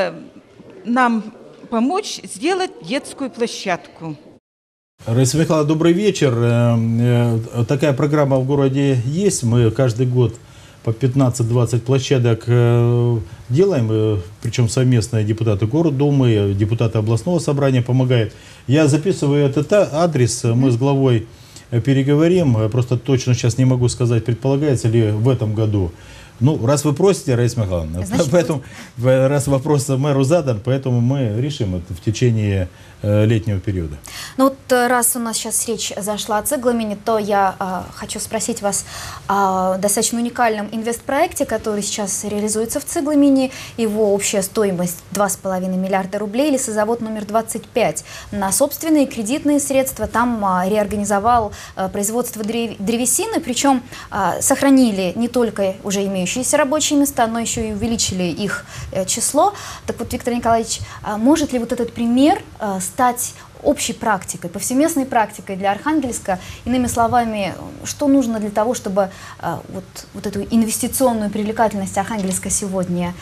нам помочь сделать детскую площадку. Раиса Михайловна, добрый вечер. Такая программа в городе есть. Мы каждый год по 15-20 площадок делаем, причем совместно депутаты Гордумы, депутаты областного собрания помогают. Я записываю этот адрес, мы с главой переговорим, просто точно сейчас не могу сказать, предполагается ли в этом году. Ну, раз вы просите, Раиса Михайловна, поэтому, раз вопрос мэру задан, поэтому мы решим это в течение летнего периода. Ну вот раз у нас сейчас речь зашла о Цыгломени, то я хочу спросить вас о достаточно уникальном инвестпроекте, который сейчас реализуется в Цыгломени. Его общая стоимость 2,5 миллиарда рублей. Лесозавод номер 25 на собственные кредитные средства там реорганизовал производство древесины, причем сохранили не только уже имеющиеся рабочие места, но еще и увеличили их число. Так вот, Виктор Николаевич, может ли вот этот пример стать общей практикой, повсеместной практикой для Архангельска? Иными словами, что нужно для того, чтобы вот эту инвестиционную привлекательность Архангельска сегодня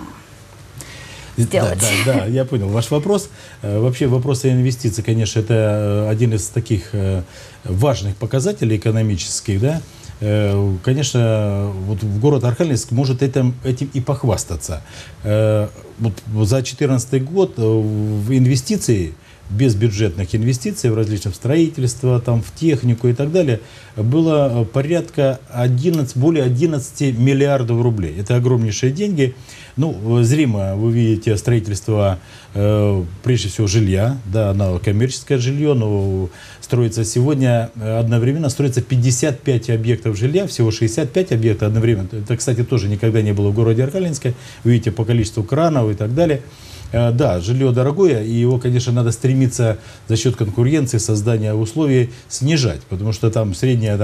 сделать? Да, я понял ваш вопрос. Вообще вопросы инвестиций, конечно, это один из таких важных показателей экономических, да. конечно, вот в город Архангельск может этим и похвастаться. Вот за 2014 год в инвестиции, без бюджетных инвестиций в различных строительства, там, в технику и так далее, было порядка более 11 миллиардов рублей. Это огромнейшие деньги. Ну, зримо вы видите строительство, прежде всего, жилья. Да, оно коммерческое жилье, но строится сегодня одновременно, строится 55 объектов жилья, всего 65 объектов одновременно. Это, кстати, тоже никогда не было в городе Архангельске. Вы видите по количеству кранов и так далее. Да, жилье дорогое, и его, конечно, надо стремиться за счет конкуренции, создания условий снижать, потому что там средняя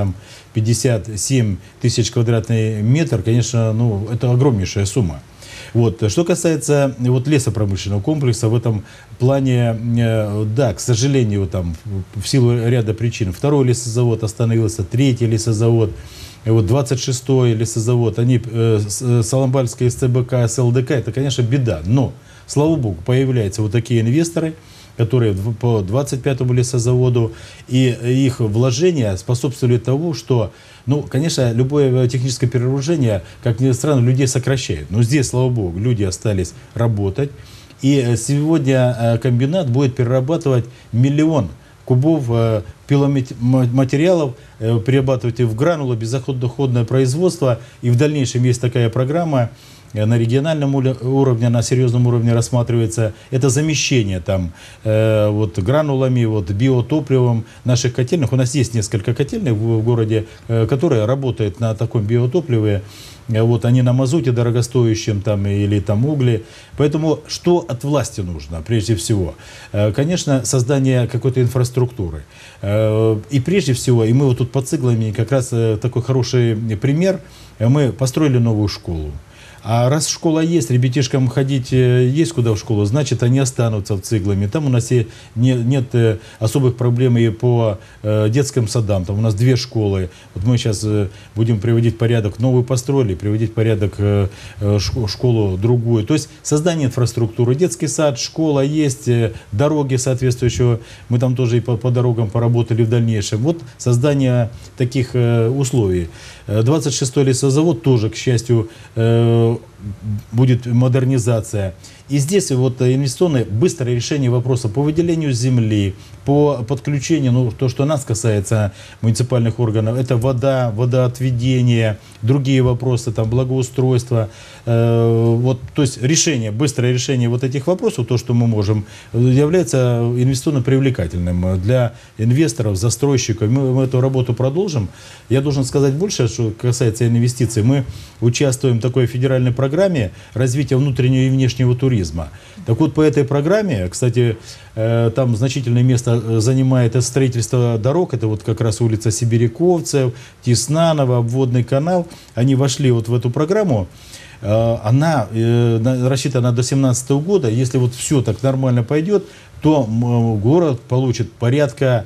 57 тысяч квадратный метр, конечно, ну, это огромнейшая сумма. Вот. Что касается вот лесопромышленного комплекса, в этом плане, да, к сожалению, там, в силу ряда причин, второй лесозавод остановился, третий лесозавод, вот 26-й лесозавод, они, Соломбальский СЦБК, СЛДК, это, конечно, беда, но, слава богу, появляются вот такие инвесторы, которые по 25-му лесозаводу, и их вложения способствовали тому, что, ну, конечно, любое техническое перевооружение, как ни странно, людей сокращает. Но здесь, слава богу, люди остались работать, и сегодня комбинат будет перерабатывать 1 000 000 кубов пиломатериалов, перерабатывать их в гранулы, бездоходное производство, и в дальнейшем есть такая программа, на региональном уровне, на серьезном уровне рассматривается, это замещение там вот гранулами, вот биотопливом наших котельных. У нас есть несколько котельных в городе, которые работают на таком биотопливе. Вот они на мазуте дорогостоящем там, или там угле. Поэтому что от власти нужно прежде всего? Конечно, создание какой-то инфраструктуры. И прежде всего, и мы вот тут под Циглами как раз такой хороший пример, мы построили новую школу. А раз школа есть, ребятишкам ходить есть куда в школу, значит, они останутся в Циглами. Там у нас нет особых проблем и по детским садам. Там у нас 2 школы. Вот мы сейчас будем приводить порядок, новую построили, приводить порядок школу другую. То есть создание инфраструктуры, детский сад, школа есть, дороги соответствующие. Мы там тоже и по дорогам поработали в дальнейшем. Вот создание таких условий. 26-й лесозавод тоже, к счастью, будет модернизация. И здесь вот инвестиционное быстрое решение вопроса по выделению земли, по подключению, ну, то, что нас касается муниципальных органов, это вода, водоотведение, другие вопросы, там, благоустройство. Вот, то есть решение, быстрое решение вот этих вопросов, то, что мы можем, является инвестиционно привлекательным для инвесторов, застройщиков. Мы эту работу продолжим. Я должен сказать больше, что касается инвестиций. Мы участвуем в такой федеральной программе развития внутреннего и внешнего туризма. Так вот, по этой программе, кстати, там значительное место занимает строительство дорог. Это вот как раз улица Сибиряковцев, Теснанова, обводный канал. Они вошли вот в эту программу. Она рассчитана до 2017 года. Если вот все так нормально пойдет, то город получит порядка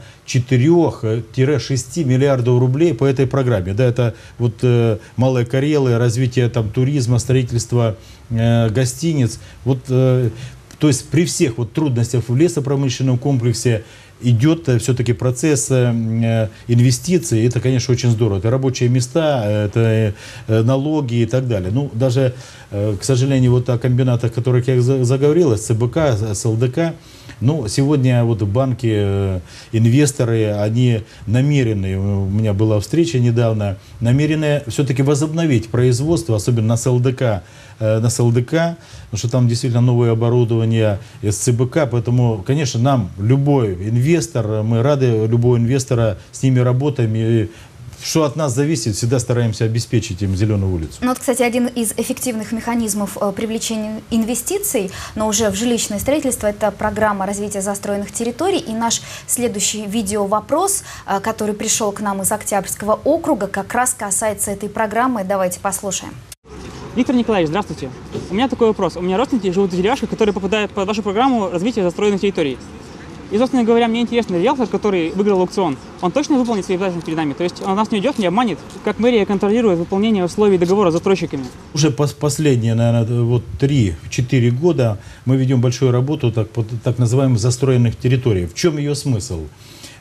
4-6 миллиардов рублей по этой программе. Да, это вот Малые Карелы, развитие там туризма, строительство гостиниц. Вот, то есть при всех вот трудностях в лесопромышленном комплексе идет все-таки процесс инвестиций. Это, конечно, очень здорово. Это рабочие места, это налоги и так далее. Ну, даже, к сожалению, вот о комбинатах, о которых я заговорил, ЦБК, СЛДК, ну, сегодня вот банки, инвесторы, они намерены, у меня была встреча недавно, намерены все-таки возобновить производство, особенно на СЛДК, потому что там действительно новое оборудование СЦБК, поэтому, конечно, нам любой инвестор, мы рады любого инвестора, с ними работаем, и что от нас зависит, всегда стараемся обеспечить им зеленую улицу. Ну вот, кстати, один из эффективных механизмов привлечения инвестиций, но уже в жилищное строительство, это программа развития застроенных территорий. И наш следующий видеовопрос, который пришел к нам из Октябрьского округа, как раз касается этой программы. Давайте послушаем. Виктор Николаевич, здравствуйте. У меня такой вопрос. У меня родственники живут в деревяшках, которые попадают под вашу программу развития застроенных территорий. И, собственно говоря, мне интересно, риэлтор, который выиграл аукцион, он точно выполнит свои обязательства перед нами? То есть он нас не уйдет, не обманет? Как мэрия контролирует выполнение условий договора с застройщиками? Уже последние, наверное, вот 3-4 года мы ведем большую работу так называемых застроенных территорий. В чем ее смысл?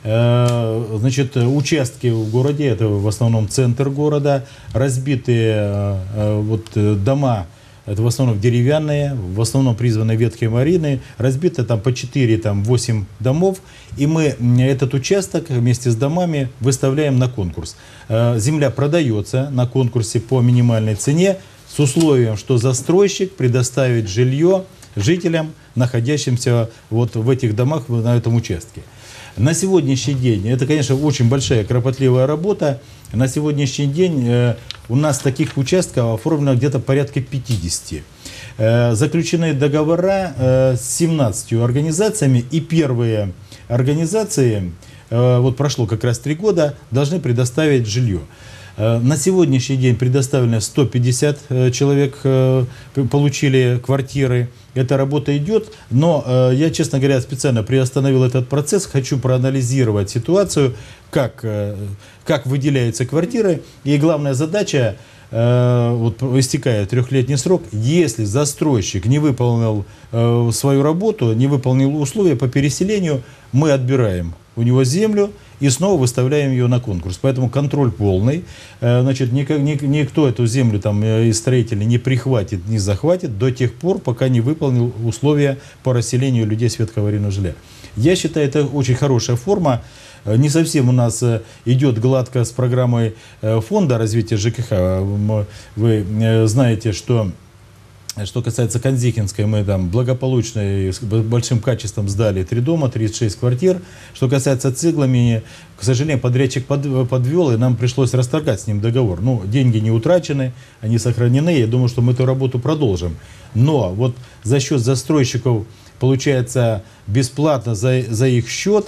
Значит, участки в городе, это в основном центр города, разбитые вот дома, это в основном деревянные, в основном призваны ветхие марины, разбито там по 4-8 домов, и мы этот участок вместе с домами выставляем на конкурс. Земля продается на конкурсе по минимальной цене с условием, что застройщик предоставит жилье жителям, находящимся вот в этих домах на этом участке. На сегодняшний день, это, конечно, очень большая, кропотливая работа. На сегодняшний день у нас таких участков оформлено где-то порядка 50. Заключены договора с 17 организациями, и первые организации, вот прошло как раз 3 года, должны предоставить жилье. На сегодняшний день предоставлено 150 человек, получили квартиры. Эта работа идет, но я, честно говоря, специально приостановил этот процесс. Хочу проанализировать ситуацию, как выделяются квартиры. И главная задача, вот истекает 3-летний срок, если застройщик не выполнил свою работу, не выполнил условия по переселению, мы отбираем у него землю и снова выставляем ее на конкурс. Поэтому контроль полный. Значит, никто эту землю там из строителей не прихватит, не захватит до тех пор, пока не выполнил условия по расселению людей с ветхоаварийного жилья. Я считаю, это очень хорошая форма. Не совсем у нас идет гладко с программой фонда развития ЖКХ. Вы знаете, что касается Канзихинской, мы там благополучно и с большим качеством сдали 3 дома, 36 квартир. Что касается Циглами, к сожалению, подрядчик подвел, и нам пришлось расторгать с ним договор. Ну, деньги не утрачены, они сохранены. Я думаю, что мы эту работу продолжим. Но вот за счет застройщиков, получается, бесплатно за их счет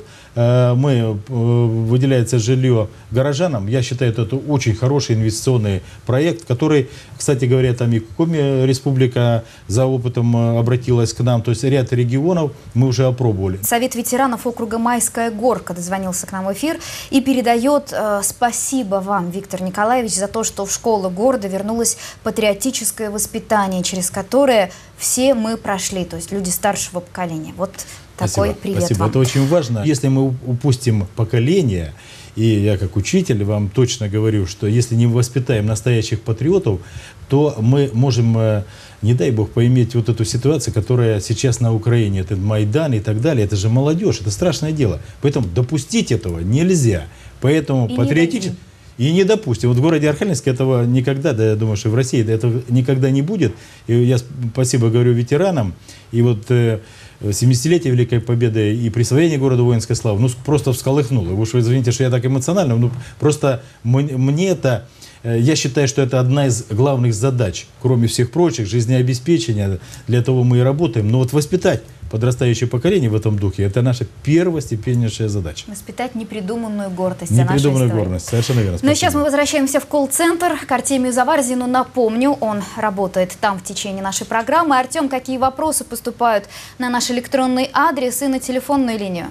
выделяется жилье горожанам. Я считаю, это очень хороший инвестиционный проект, который, кстати говоря, там и Коми республика за опытом обратилась к нам. То есть ряд регионов мы уже опробовали. Совет ветеранов округа Майская Горка дозвонился к нам в эфир и передает спасибо вам, Виктор Николаевич, за то, что в школы города вернулось патриотическое воспитание, через которое все мы прошли, то есть люди старшего поколения. Вот такой привет Спасибо. вам. Это очень важно. Если мы упустим поколение, и я как учитель вам точно говорю, что если не воспитаем настоящих патриотов, то мы можем, не дай бог, поиметь вот эту ситуацию, которая сейчас на Украине, это Майдан и так далее. Это же молодежь, это страшное дело. Поэтому допустить этого нельзя. Поэтому патриотично... И не допустим. Вот в городе Архангельске этого никогда, да, я думаю, что в России этого никогда не будет. И я спасибо говорю ветеранам. И вот 70-летие Великой Победы и присвоение города воинской славы, ну, просто всколыхнуло. Вы уж извините, что я так эмоционально, ну, просто мне это... Я считаю, что это одна из главных задач, кроме всех прочих, жизнеобеспечения. Для этого мы и работаем. Но вот воспитать подрастающее поколение в этом духе — это наша первостепеннейшая задача. Воспитать непридуманную гордость за нашу Непридуманную историю. гордость, совершенно верно. Ну и сейчас мы возвращаемся в колл-центр к Артемию Заварзину. Напомню, он работает там в течение нашей программы. Артем, какие вопросы поступают на наш электронный адрес и на телефонную линию?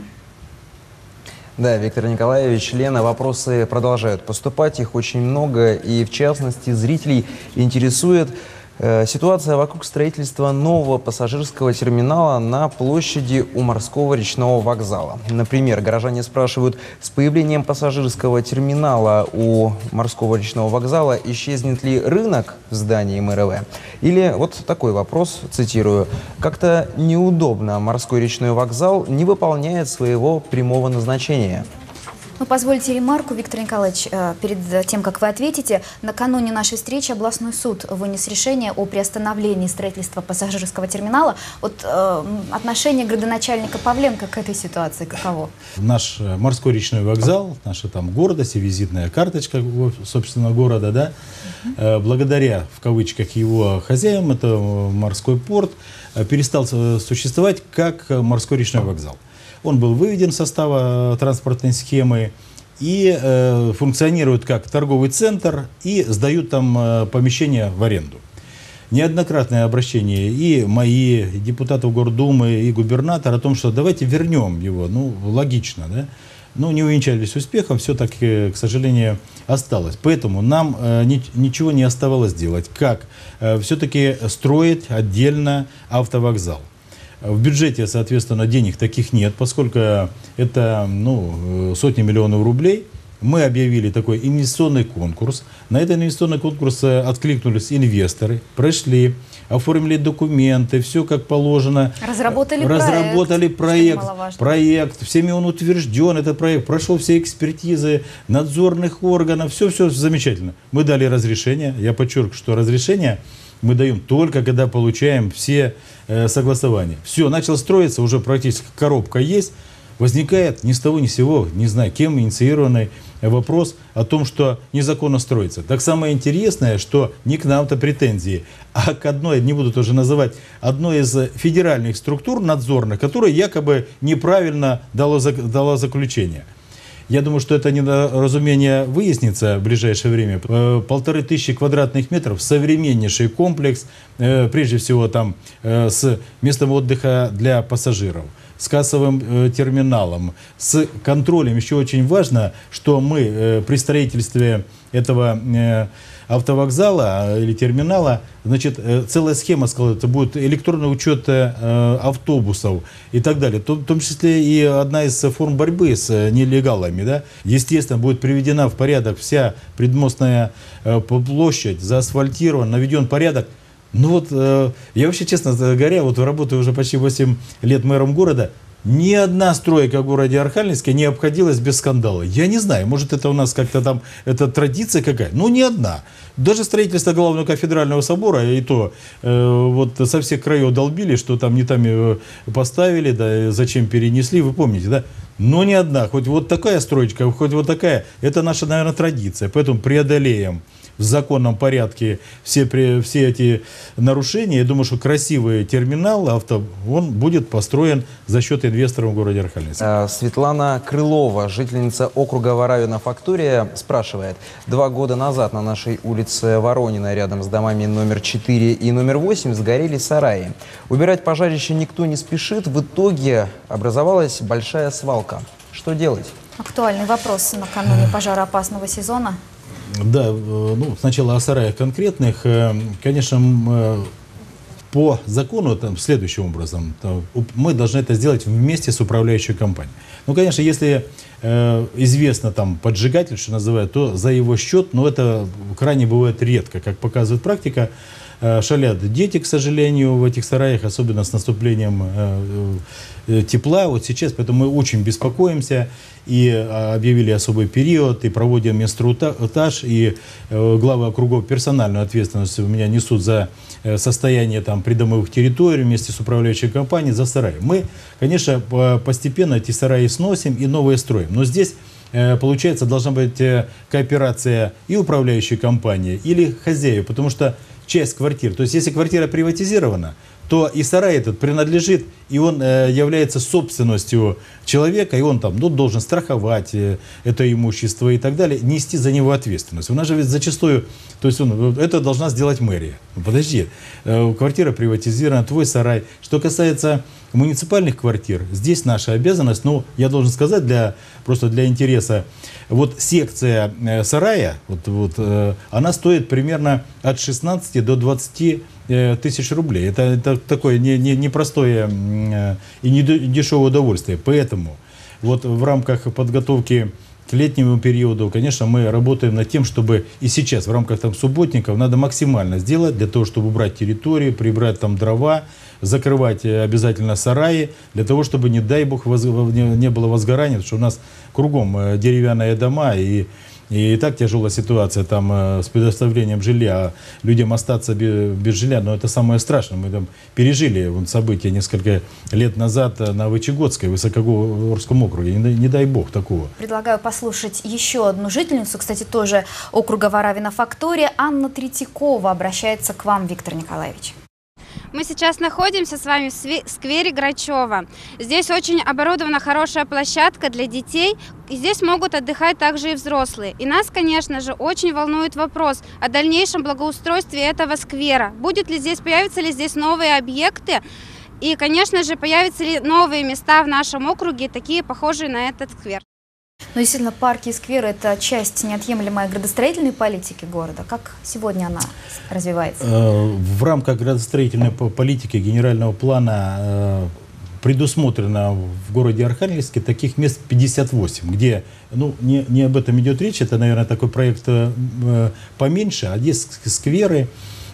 Да, Виктор Николаевич, Лена, вопросы продолжают поступать, их очень много, и в частности зрителей интересует ситуация вокруг строительства нового пассажирского терминала на площади у морского речного вокзала. Например, горожане спрашивают, с появлением пассажирского терминала у морского речного вокзала исчезнет ли рынок в здании МРВ? Или вот такой вопрос, цитирую, как-то неудобно морской речной вокзал не выполняет своего прямого назначения. Ну, позвольте ремарку, Виктор Николаевич, перед тем, как вы ответите. Накануне нашей встречи областной суд вынес решение о приостановлении строительства пассажирского терминала. Вот отношение градоначальника Павленко к этой ситуации каково? Наш морской речной вокзал, наша там гордость и визитная карточка, собственно, города, да, благодаря, в кавычках, его хозяевам, это морской порт, перестал существовать как морской речной вокзал. Он был выведен из состава транспортной схемы и функционирует как торговый центр и сдают там помещения в аренду. Неоднократное обращение и мои, и депутатов Гордумы, и губернатора о том, что давайте вернем его. Ну, логично, да? Но не увенчались успехом, все-таки, к сожалению, осталось. Поэтому нам ничего не оставалось делать, как все-таки строить отдельно автовокзал. В бюджете, соответственно, денег таких нет, поскольку это сотни миллионов рублей. Мы объявили такой инвестиционный конкурс. На этот инвестиционный конкурс откликнулись инвесторы, прошли, оформили документы, все как положено. Разработали проект, всеми он утвержден, этот проект прошел все экспертизы надзорных органов, все замечательно. Мы дали разрешение, я подчеркиваю, что разрешение мы даем только, когда получаем все согласования. Все, начал строиться, уже практически коробка есть. Возникает ни с того ни с сего, не знаю, кем инициированный вопрос о том, что незаконно строится. Так самое интересное, что не к нам-то претензии, а к одной, не буду тоже называть, одной из федеральных структур надзорных, которая якобы неправильно дала заключение. Я думаю, что это недоразумение выяснится в ближайшее время. 1500 квадратных метров, современнейший комплекс, прежде всего там с местом отдыха для пассажиров, с кассовым терминалом, с контролем. Еще очень важно, что мы при строительстве этого автовокзала или терминала, значит, целая схема, сказала, это будет электронный учет автобусов и так далее. В том числе и одна из форм борьбы с нелегалами. Да? Естественно, будет приведена в порядок вся предмостная площадь, заасфальтирована, наведен порядок. Ну вот, я вообще, честно говоря, вот работаю уже почти 8 лет мэром города, ни одна стройка в городе Архангельске не обходилась без скандала. Я не знаю, может это у нас как-то там, это традиция какая, но ни одна. Даже строительство главного кафедрального собора, и то вот со всех краев долбили, что там не там поставили, да зачем перенесли, вы помните, да? Но ни одна, хоть вот такая строечка, хоть вот такая, это наша, наверное, традиция, поэтому преодолеем в законном порядке все эти нарушения. Я думаю, что красивый терминал он будет построен за счет инвесторов в городе Архангельск. Светлана Крылова, жительница округа Воравино-Фактория, спрашивает. 2 года назад на нашей улице Воронина, рядом с домами номер 4 и номер 8, сгорели сараи. Убирать пожарище никто не спешит. В итоге образовалась большая свалка. Что делать? Актуальный вопрос накануне пожароопасного сезона. Да, сначала о сараях конкретных. Конечно, по закону следующим образом. Мы должны это сделать вместе с управляющей компанией. Ну, конечно, если известно там поджигатель, что называют, то за его счет, но это крайне бывает редко. Как показывает практика, шалят дети, к сожалению, в этих сараях, особенно с наступлением тепла. Вот сейчас, поэтому мы очень беспокоимся и объявили особый период, и проводим инструктаж, и главы округов персональную ответственность у меня несут за состояние там придомовых территорий вместе с управляющей компанией за сараи. Мы, конечно, постепенно эти сараи сносим и новые строим. Но здесь, получается, должна быть кооперация и управляющей компании, или хозяев, потому что часть квартир, то есть если квартира приватизирована, то и сарай этот принадлежит, и он является собственностью человека, и он там должен страховать это имущество и так далее, нести за него ответственность. У нас же ведь зачастую, то есть это должна сделать мэрия. Подожди, квартира приватизирована, твой сарай. Что касается муниципальных квартир, здесь наша обязанность, я должен сказать, просто для интереса, вот секция сарая, она стоит примерно от 16 до 20 тысяч рублей. Это такое непростое и не дешевое удовольствие. Поэтому вот в рамках подготовки к летнему периоду, конечно, мы работаем над тем, чтобы и сейчас в рамках субботников надо максимально сделать для того, чтобы убрать территорию, прибрать там дрова, закрывать обязательно сараи, для того, чтобы, не дай бог, не было возгорания, потому что у нас кругом деревянные дома, и так тяжелая ситуация там с предоставлением жилья, людям остаться без жилья, но это самое страшное. Мы там пережили события несколько лет назад на Вычегодской, Высокогорском округе, не дай бог такого. Предлагаю послушать еще одну жительницу, кстати, тоже округа Воравино-Фактория. Анна Третьякова обращается к вам, Виктор Николаевич. Мы сейчас находимся с вами в сквере Грачева. Здесь очень оборудована хорошая площадка для детей. И здесь могут отдыхать также и взрослые. И нас, конечно же, очень волнует вопрос о дальнейшем благоустройстве этого сквера. Появятся ли здесь новые объекты? И, конечно же, появятся ли новые места в нашем округе, такие похожие на этот сквер? Но действительно, парки и скверы – это часть неотъемлемой градостроительной политики города. Как сегодня она развивается? В рамках градостроительной политики генерального плана предусмотрено в городе Архангельске таких мест 58, где, ну, не об этом идет речь, это, наверное, такой проект поменьше, а есть скверы,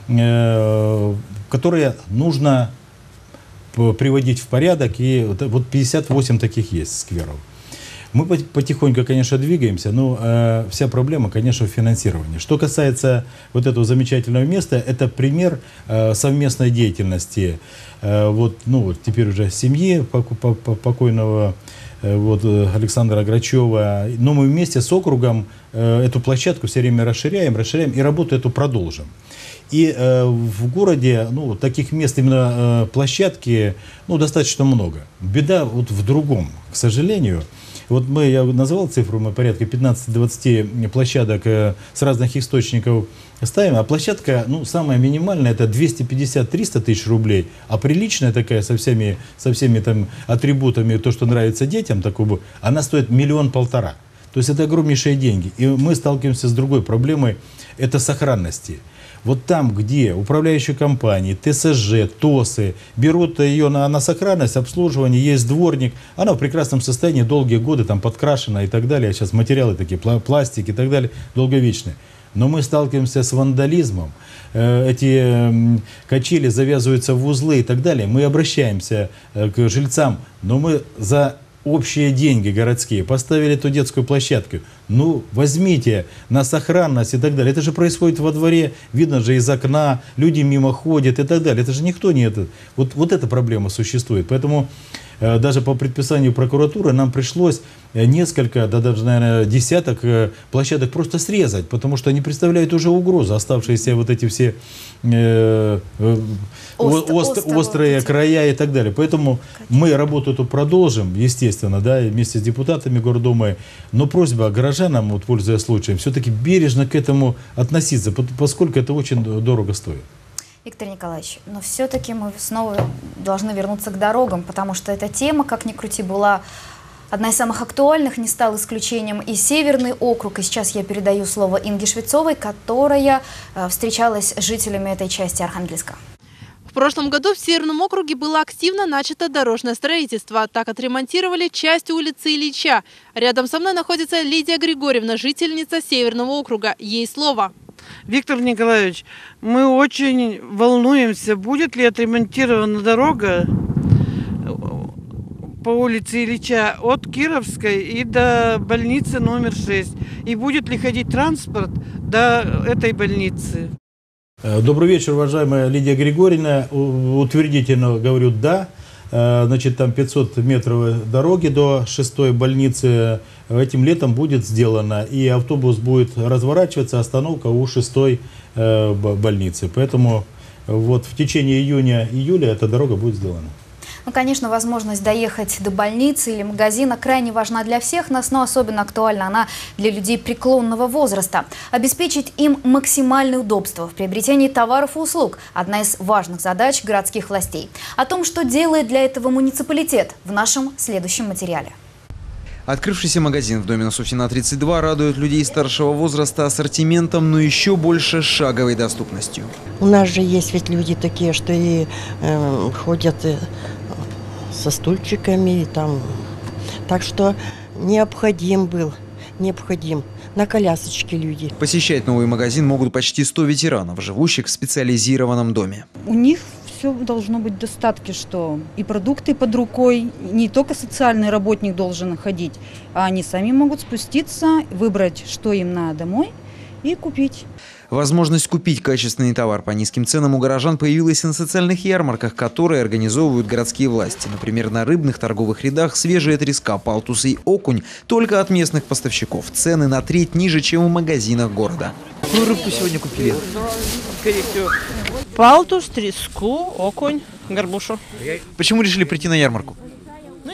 которые нужно приводить в порядок, и вот 58 таких есть скверов. Мы потихоньку, конечно, двигаемся, но вся проблема, конечно, в финансировании. Что касается вот этого замечательного места, это пример совместной деятельности вот теперь уже семьи покойного Александра Грачева. Но мы вместе с округом эту площадку все время расширяем, и работу эту продолжим. И в городе таких мест, именно площадки, достаточно много. Беда вот в другом, к сожалению. Вот я назвал цифру, мы порядка 15-20 площадок с разных источников ставим, а площадка, самая минимальная, это 250-300 тысяч рублей, а приличная такая, со всеми там атрибутами, то, что нравится детям, она стоит 1,5 миллиона. То есть это огромнейшие деньги. И мы сталкиваемся с другой проблемой, это сохранности. Вот там, где управляющие компании, ТСЖ, ТОСы берут ее на сохранность, обслуживание, есть дворник, она в прекрасном состоянии, долгие годы там подкрашена и так далее. Сейчас материалы такие, пластик и так далее, долговечные. Но мы сталкиваемся с вандализмом, эти качели завязываются в узлы и так далее. Мы обращаемся к жильцам, но мы за общие деньги городские поставили эту детскую площадку. Возьмите на сохранность и так далее. Это же происходит во дворе, видно же из окна, люди мимо ходят и так далее. Это же никто не это. Вот эта проблема существует. Поэтому даже по предписанию прокуратуры нам пришлось несколько, даже, наверное, десяток площадок просто срезать, потому что они представляют уже угрозу, оставшиеся вот эти все острые края и так далее. Поэтому мы работу эту продолжим, естественно, вместе с депутатами Гордумы. Но просьба горожанам, пользуясь случаем, все-таки бережно к этому относиться, поскольку это очень дорого стоит. Виктор Николаевич, но все-таки мы снова должны вернуться к дорогам, потому что эта тема, как ни крути, была одна из самых актуальных, не стал исключением и Северный округ. И сейчас я передаю слово Инге Швецовой, которая встречалась с жителями этой части Архангельска. В прошлом году в Северном округе было активно начато дорожное строительство. Так отремонтировали часть улицы Ильича. Рядом со мной находится Лидия Григорьевна, жительница Северного округа. Ей слово. Виктор Николаевич, мы очень волнуемся, будет ли отремонтирована дорога по улице Ильича от Кировской и до больницы номер 6. И будет ли ходить транспорт до этой больницы? Добрый вечер, уважаемая Лидия Григорьевна. Утвердительно говорю «да». Значит, там 500 метров дороги до 6-й больницы этим летом будет сделано. И автобус будет разворачиваться, остановка у 6-й больницы. Поэтому вот в течение июня-июля эта дорога будет сделана. Конечно, возможность доехать до больницы или магазина крайне важна для всех нас, но особенно актуальна она для людей преклонного возраста. Обеспечить им максимальное удобство в приобретении товаров и услуг – одна из важных задач городских властей. О том, что делает для этого муниципалитет, в нашем следующем материале. Открывшийся магазин в доме на Суфьина 32 радует людей старшего возраста ассортиментом, но еще больше шаговой доступностью. У нас же есть ведь люди такие, что и ходят со стульчиками, так что необходим на колясочке люди. Посещать новый магазин могут почти 100 ветеранов, живущих в специализированном доме. У них все должно быть в достатке, что и продукты под рукой, не только социальный работник должен ходить, а они сами могут спуститься, выбрать, что им надо домой и купить. Возможность купить качественный товар по низким ценам у горожан появилась и на социальных ярмарках, которые организовывают городские власти. Например, на рыбных торговых рядах свежая треска, палтус и окунь только от местных поставщиков. Цены на треть ниже, чем в магазинах города. Какую рыбку сегодня купили? Палтус, треску, окунь, горбушу. Почему решили прийти на ярмарку? Не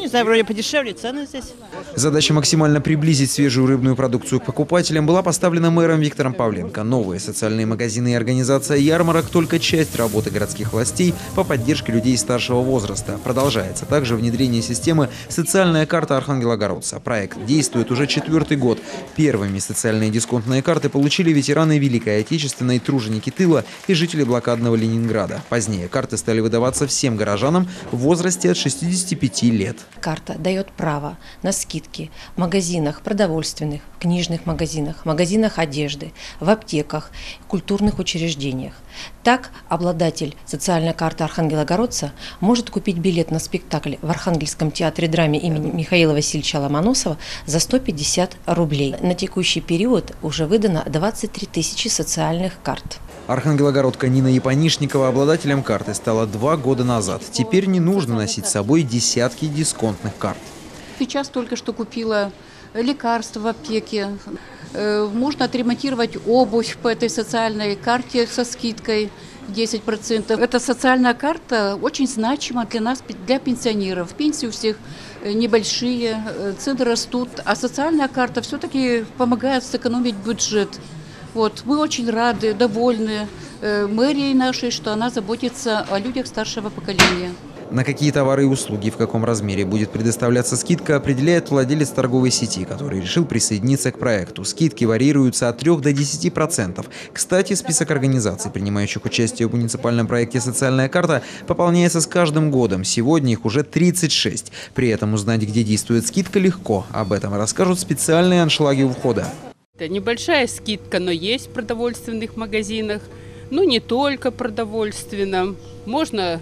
не знаю, вроде подешевле цены здесь. Задача максимально приблизить свежую рыбную продукцию к покупателям была поставлена мэром Виктором Павленко. Новые социальные магазины и организация ярмарок – только часть работы городских властей по поддержке людей старшего возраста. Продолжается также внедрение системы «Социальная карта Архангелогородца». Проект действует уже 4-й год. Первыми социальные дисконтные карты получили ветераны Великой Отечественной, труженики тыла и жители блокадного Ленинграда. Позднее карты стали выдаваться всем горожанам в возрасте от 65 лет. Карта дает право на скидки в магазинах продовольственных, в книжных магазинах, магазинах одежды, в аптеках, культурных учреждениях. Так, обладатель социальной карты Архангелогородца может купить билет на спектакль в Архангельском театре драмы имени Михаила Васильевича Ломоносова за 150 рублей. На текущий период уже выдано 23 тысячи социальных карт. Архангелогородка Нина Японишникова обладателем карты стала 2 года назад. Теперь не нужно носить с собой десятки дисконтных карт. Сейчас только что купила лекарства в аптеке. Можно отремонтировать обувь по этой социальной карте со скидкой 10%. Эта социальная карта очень значима для нас, для пенсионеров. Пенсии у всех небольшие, цены растут, а социальная карта все-таки помогает сэкономить бюджет. Вот. Мы очень рады, довольны мэрией нашей, что она заботится о людях старшего поколения. На какие товары и услуги, в каком размере будет предоставляться скидка, определяет владелец торговой сети, который решил присоединиться к проекту. Скидки варьируются от 3 до 10%. Кстати, список организаций, принимающих участие в муниципальном проекте «Социальная карта», пополняется с каждым годом. Сегодня их уже 36. При этом узнать, где действует скидка, легко. Об этом расскажут специальные аншлаги у входа. Это небольшая скидка, но есть в продовольственных магазинах. Ну, не только продовольственном. Можно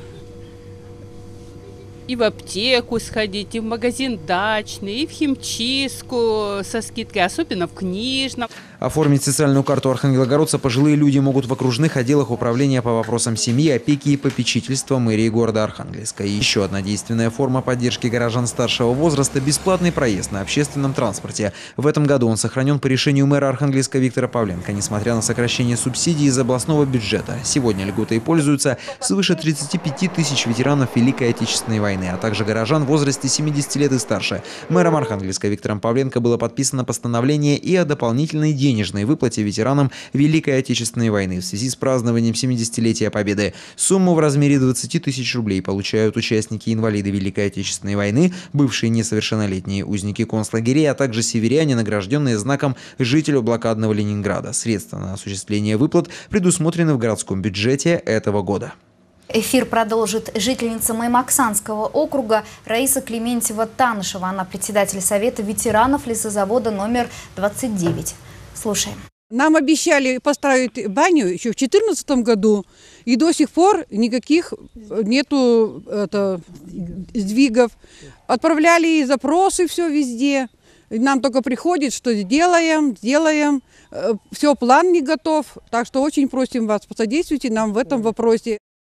и в аптеку сходить, и в магазин дачный, и в химчистку со скидкой, особенно в книжном. Оформить социальную карту Архангелогородца пожилые люди могут в окружных отделах управления по вопросам семьи, опеки и попечительства мэрии города Архангельска. И еще одна действенная форма поддержки горожан старшего возраста – бесплатный проезд на общественном транспорте. В этом году он сохранен по решению мэра Архангельска Виктора Павленко, несмотря на сокращение субсидий из областного бюджета. Сегодня льготой пользуются свыше 35 тысяч ветеранов Великой Отечественной войны, а также горожан в возрасте 70 лет и старше. Мэром Архангельска Виктором Павленко было подписано постановление и о дополнительной денежной выплате ветеранам Великой Отечественной войны в связи с празднованием 70-летия Победы. Сумму в размере 20 тысяч рублей получают участники инвалиды Великой Отечественной войны, бывшие несовершеннолетние узники концлагерей, а также северяне, награжденные знаком жителю блокадного Ленинграда. Средства на осуществление выплат предусмотрены в городском бюджете этого года. Эфир продолжит жительница Маймаксанского округа Раиса Клементьева-Танышева. Она председатель Совета ветеранов лесозавода номер 29. Слушаем. Нам обещали построить баню еще в 2014 году, и до сих пор никаких нету сдвигов. Отправляли запросы, все везде. Нам только приходит, что сделаем. Все, план не готов. Так что очень просим вас, посодействуйте нам в этом вопросе.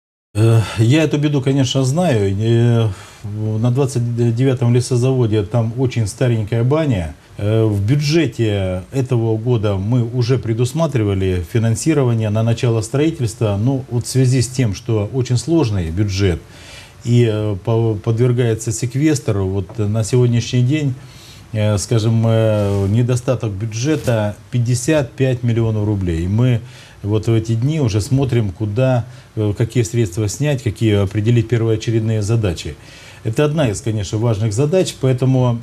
Я эту беду, конечно, знаю. На 29-м лесозаводе там очень старенькая баня. В бюджете этого года мы уже предусматривали финансирование на начало строительства. Но вот в связи с тем, что очень сложный бюджет и подвергается секвестру, вот на сегодняшний день, скажем, недостаток бюджета 55 миллионов рублей. Мы вот в эти дни уже смотрим, куда, какие средства снять, какие определить первоочередные задачи. Это одна из, конечно, важных задач, поэтому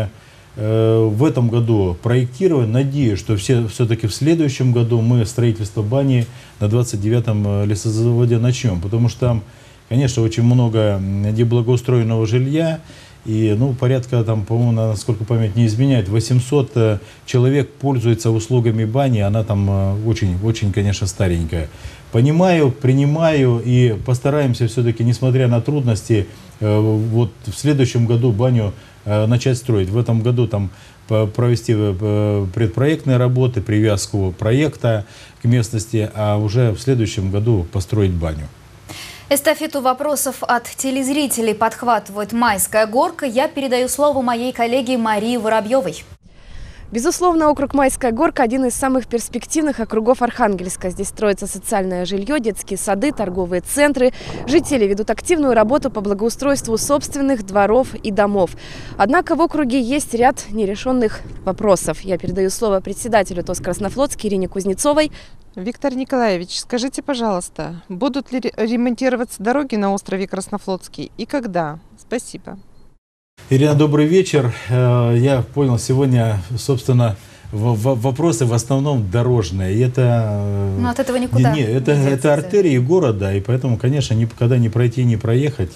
в этом году проектируем. Надеюсь, что все-таки в следующем году мы строительство бани на 29-м лесозаводе начнем, потому что там, конечно, очень много неблагоустроенного жилья. И, порядка, там, по-моему, насколько память не изменяет, 800 человек пользуются услугами бани, она там очень, конечно, старенькая. Понимаю, принимаю и постараемся все-таки, несмотря на трудности, вот в следующем году баню начать строить. В этом году там провести предпроектные работы, привязку проекта к местности, а уже в следующем году построить баню. Эстафету вопросов от телезрителей подхватывает «Майская горка». Я передаю слово моей коллеге Марии Воробьевой. Безусловно, округ Майская Горка – один из самых перспективных округов Архангельска. Здесь строится социальное жилье, детские сады, торговые центры. Жители ведут активную работу по благоустройству собственных дворов и домов. Однако в округе есть ряд нерешенных вопросов. Я передаю слово председателю ТОС «Краснофлотский» Ирине Кузнецовой. Виктор Николаевич, скажите, пожалуйста, будут ли ремонтироваться дороги на острове Краснофлотский и когда? Спасибо. Ирина, добрый вечер. Я понял, сегодня, собственно, вопросы в основном дорожные. И это, но от этого никуда. Это артерии города, и поэтому, конечно, никогда не пройти, не проехать.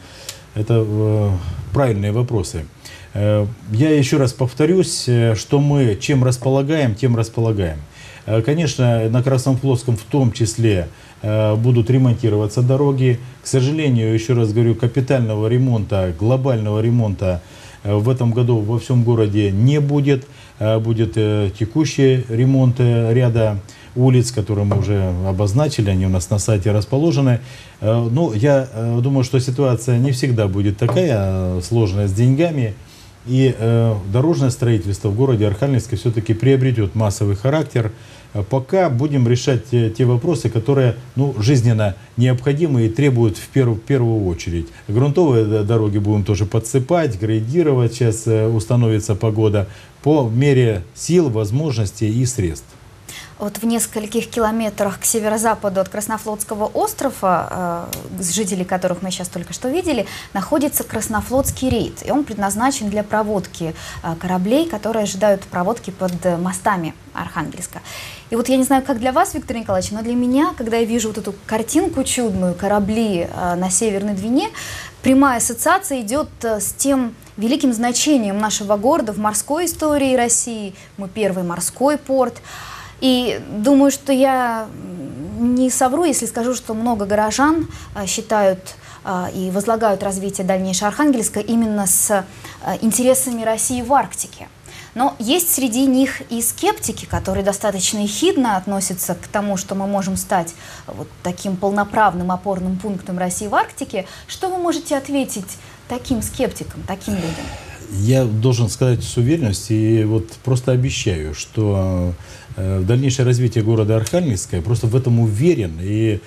Это правильные вопросы. Я еще раз повторюсь, что мы чем располагаем, тем располагаем. Конечно, на Краснофлотском в том числе будут ремонтироваться дороги. К сожалению, еще раз говорю, капитального ремонта, глобального ремонта в этом году во всем городе не будет. Будет текущий ремонт ряда улиц, которые мы уже обозначили, они у нас на сайте расположены. Но я думаю, что ситуация не всегда будет такая сложная с деньгами. И дорожное строительство в городе Архангельске все-таки приобретет массовый характер. Пока будем решать те вопросы, которые жизненно необходимы и требуют в первую очередь. Грунтовые дороги будем тоже подсыпать, грейдировать. Сейчас установится погода по мере сил, возможностей и средств. Вот в нескольких километрах к северо-западу от Краснофлотского острова, жителей которых мы сейчас только что видели, находится Краснофлотский рейд. И он предназначен для проводки кораблей, которые ожидают проводки под мостами Архангельска. И вот я не знаю, как для вас, Виктор Николаевич, но для меня, когда я вижу вот эту картинку чудную, корабли на Северной Двине, прямая ассоциация идет с тем великим значением нашего города в морской истории России. Мы первый морской порт. И думаю, что я не совру, если скажу, что много горожан считают и возлагают развитие дальнейшего Архангельска именно с интересами России в Арктике. Но есть среди них и скептики, которые достаточно ехидно относятся к тому, что мы можем стать вот таким полноправным опорным пунктом России в Арктике. Что вы можете ответить таким скептикам, таким людям? Я должен сказать с уверенностью и вот просто обещаю, что дальнейшее развитие города Архангельска, я просто в этом уверен, и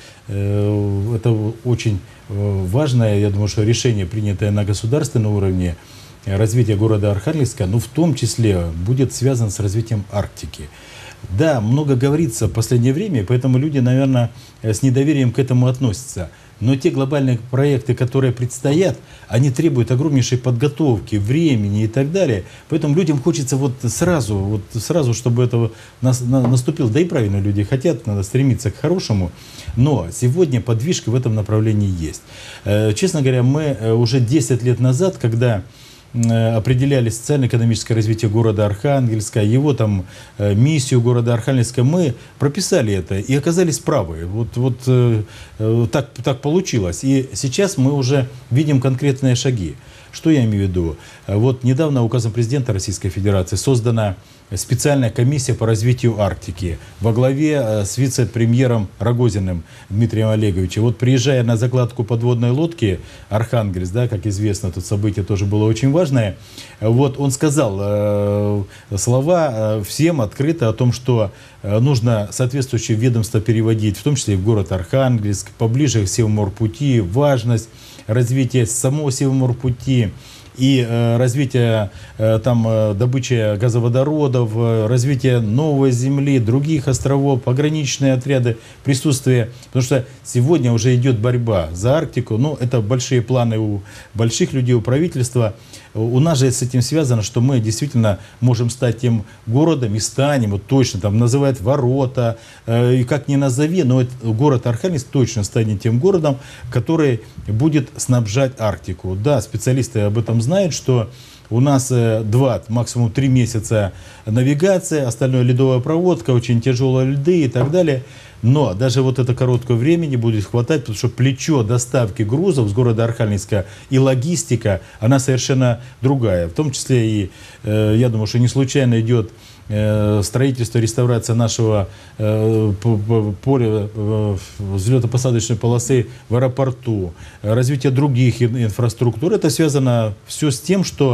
это очень важное, я думаю, что решение, принятое на государственном уровне, развитие города Архангельска, но в том числе будет связано с развитием Арктики. Да, много говорится в последнее время, поэтому люди, наверное, с недоверием к этому относятся. Но те глобальные проекты, которые предстоят, они требуют огромнейшей подготовки, времени и так далее. Поэтому людям хочется сразу, чтобы это наступило. Да и правильно, люди хотят, надо стремиться к хорошему. Но сегодня подвижка в этом направлении есть. Честно говоря, мы уже 10 лет назад, когда определяли социально-экономическое развитие города Архангельска, его там миссию города Архангельска, мы прописали это и оказались правы. Так получилось. И сейчас мы уже видим конкретные шаги. Что я имею в виду? Вот недавно указом президента Российской Федерации создана специальная комиссия по развитию Арктики во главе с вице-премьером Рогозиным Дмитрием Олеговичем. Вот приезжая на закладку подводной лодки Архангельск, да, как известно, тут событие тоже было очень важное, вот он сказал слова всем открыто о том, что нужно соответствующие ведомства переводить, в том числе и в город Архангельск, поближе к Севморпути, важность развития самого Севморпути и развитие добычи газоводородов, развитие новой земли, других островов, пограничные отряды, присутствие. Потому что сегодня уже идет борьба за Арктику. Но это большие планы у больших людей, у правительства. У нас же с этим связано, что мы действительно можем стать тем городом и станем, вот точно, там называют ворота, и как ни назови, но город Архангельск точно станет тем городом, который будет снабжать Арктику. Да, специалисты об этом знают, что у нас 2, максимум 3 месяца навигация, остальное ледовая проводка, очень тяжелые льды и так далее. Но даже вот это короткое времени будет хватать, потому что плечо доставки грузов с города Архангельска и логистика, она совершенно другая. В том числе и, я думаю, что не случайно идет строительство, реставрация нашего поля, взлетно-посадочной полосы в аэропорту, развитие других инфраструктур. Это связано все с тем, что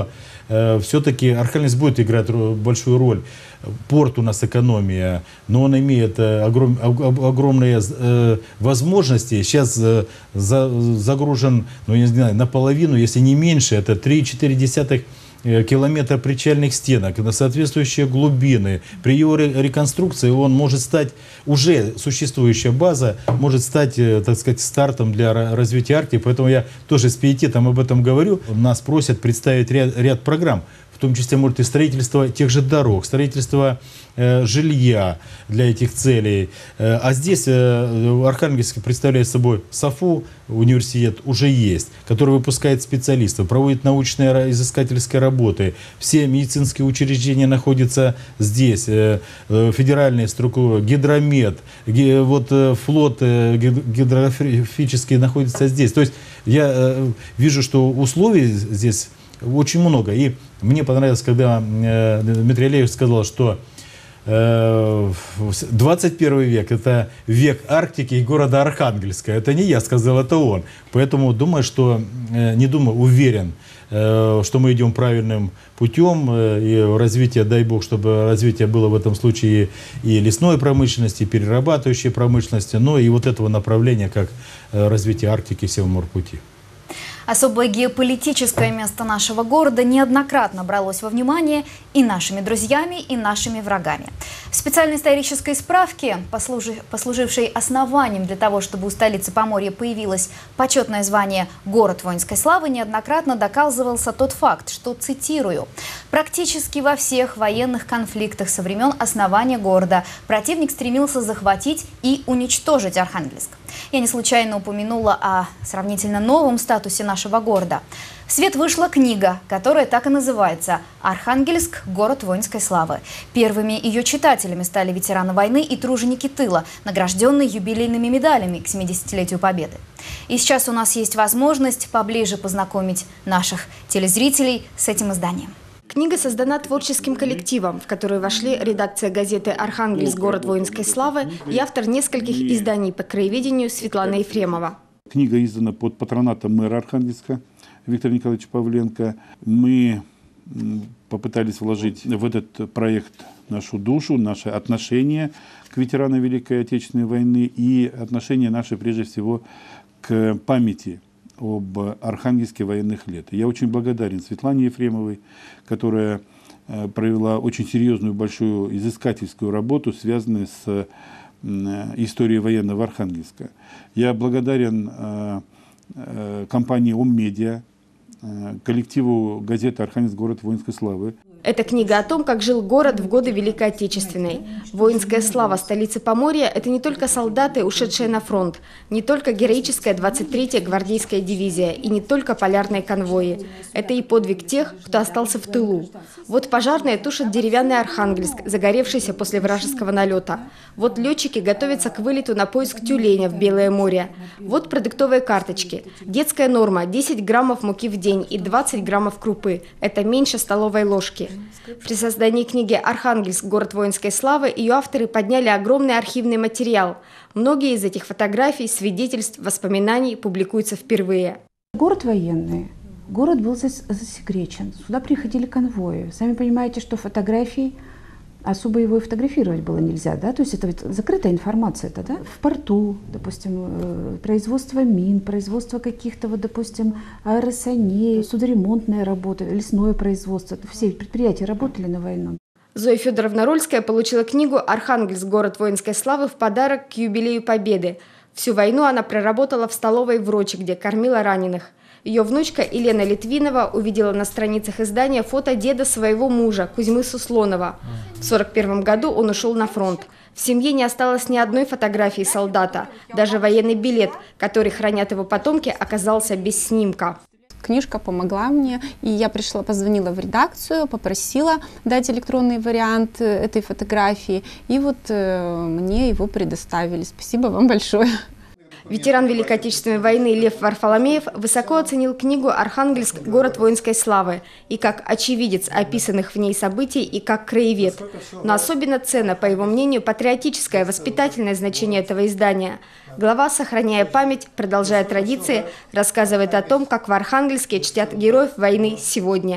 все-таки Архангельск будет играть большую роль. Порт у нас экономия, но он имеет огромные возможности. Сейчас загружен, ну, я не знаю, наполовину, если не меньше, это 3,4 километра причальных стенок, на соответствующие глубины. При его реконструкции он может стать, уже существующая база может стать, так сказать, стартом для развития Арктики. Поэтому я тоже с пиететом об этом говорю. Нас просят представить ряд программ, в том числе, может, и строительство тех же дорог, строительство жилья для этих целей. А здесь Архангельск представляет собой САФУ, университет уже есть, который выпускает специалистов, проводит научные изыскательские работы. Все медицинские учреждения находятся здесь, федеральные структуры, гидромед, вот флот гидрографический находится здесь. То есть я вижу, что условий здесь очень много. И мне понравилось, когда Дмитрий Олегович сказал, что 21 век – это век Арктики и города Архангельска. Это не я сказал, это он. Поэтому уверен, что мы идем правильным путем. И развитие, дай бог, чтобы развитие было в этом случае и лесной промышленности, и перерабатывающей промышленности, но и вот этого направления, как развитие Арктики и Севморпути. Особое геополитическое место нашего города неоднократно бралось во внимание и нашими друзьями, и нашими врагами. В специальной исторической справке, послужившей основанием для того, чтобы у столицы Поморья появилось почетное звание «Город воинской славы», неоднократно доказывался тот факт, что, цитирую, «практически во всех военных конфликтах со времен основания города противник стремился захватить и уничтожить Архангельск». Я не случайно упомянула о сравнительно новом статусе нашего города. В свет вышла книга, которая так и называется «Архангельск. Город воинской славы». Первыми ее читателями стали ветераны войны и труженики тыла, награжденные юбилейными медалями к 70-летию Победы. И сейчас у нас есть возможность поближе познакомить наших телезрителей с этим изданием. Книга создана творческим коллективом, в который вошли редакция газеты «Архангельск. Город воинской славы» и автор нескольких изданий по краеведению Светлана Ефремова. Книга издана под патронатом мэра Архангельска Виктора Николаевича Павленко. Мы попытались вложить в этот проект нашу душу, наше отношение к ветеранам Великой Отечественной войны и отношение наше прежде всего к памяти об Архангельске военных лет. Я очень благодарен Светлане Ефремовой, которая провела очень серьезную, большую изыскательскую работу, связанную с историей военного Архангельска. Я благодарен компании «Оммедиа», коллективу газеты «Архангельск. Город воинской славы». Это книга о том, как жил город в годы Великой Отечественной. Воинская слава столицы Поморья – это не только солдаты, ушедшие на фронт, не только героическая 23-я гвардейская дивизия и не только полярные конвои. Это и подвиг тех, кто остался в тылу. Вот пожарные тушат деревянный Архангельск, загоревшийся после вражеского налета. Вот летчики готовятся к вылету на поиск тюленя в Белое море. Вот продуктовые карточки. Детская норма – 10 граммов муки в день и 20 граммов крупы. Это меньше столовой ложки. При создании книги «Архангельск. Город воинской славы» ее авторы подняли огромный архивный материал. Многие из этих фотографий, свидетельств, воспоминаний публикуются впервые. Город военный. Город был засекречен. Сюда приходили конвои. Сами понимаете, что фотографий особо его и фотографировать было нельзя, да, то есть это ведь закрытая информация, это, да, в порту, допустим, производство мин, производство каких-то, вот, допустим, аэросаней, судоремонтные работы, лесное производство, все предприятия работали на войну. Зоя Федоровна Рольская получила книгу «Архангельск. Город воинской славы» в подарок к юбилею Победы. Всю войну она проработала в столовой в Рочи, где кормила раненых. Ее внучка Елена Литвинова увидела на страницах издания фото деда своего мужа, Кузьмы Суслонова. В 1941 году он ушел на фронт. В семье не осталось ни одной фотографии солдата. Даже военный билет, который хранят его потомки, оказался без снимка. Книжка помогла мне, и я позвонила в редакцию, попросила дать электронный вариант этой фотографии, и вот мне его предоставили. Спасибо вам большое. Ветеран Великой Отечественной войны Лев Варфоломеев высоко оценил книгу «Архангельск. Город воинской славы» и как очевидец описанных в ней событий, и как краевед. Но особенно ценно, по его мнению, патриотическое, воспитательное значение этого издания. Глава, сохраняя память, продолжая традиции, рассказывает о том, как в Архангельске чтят героев войны сегодня.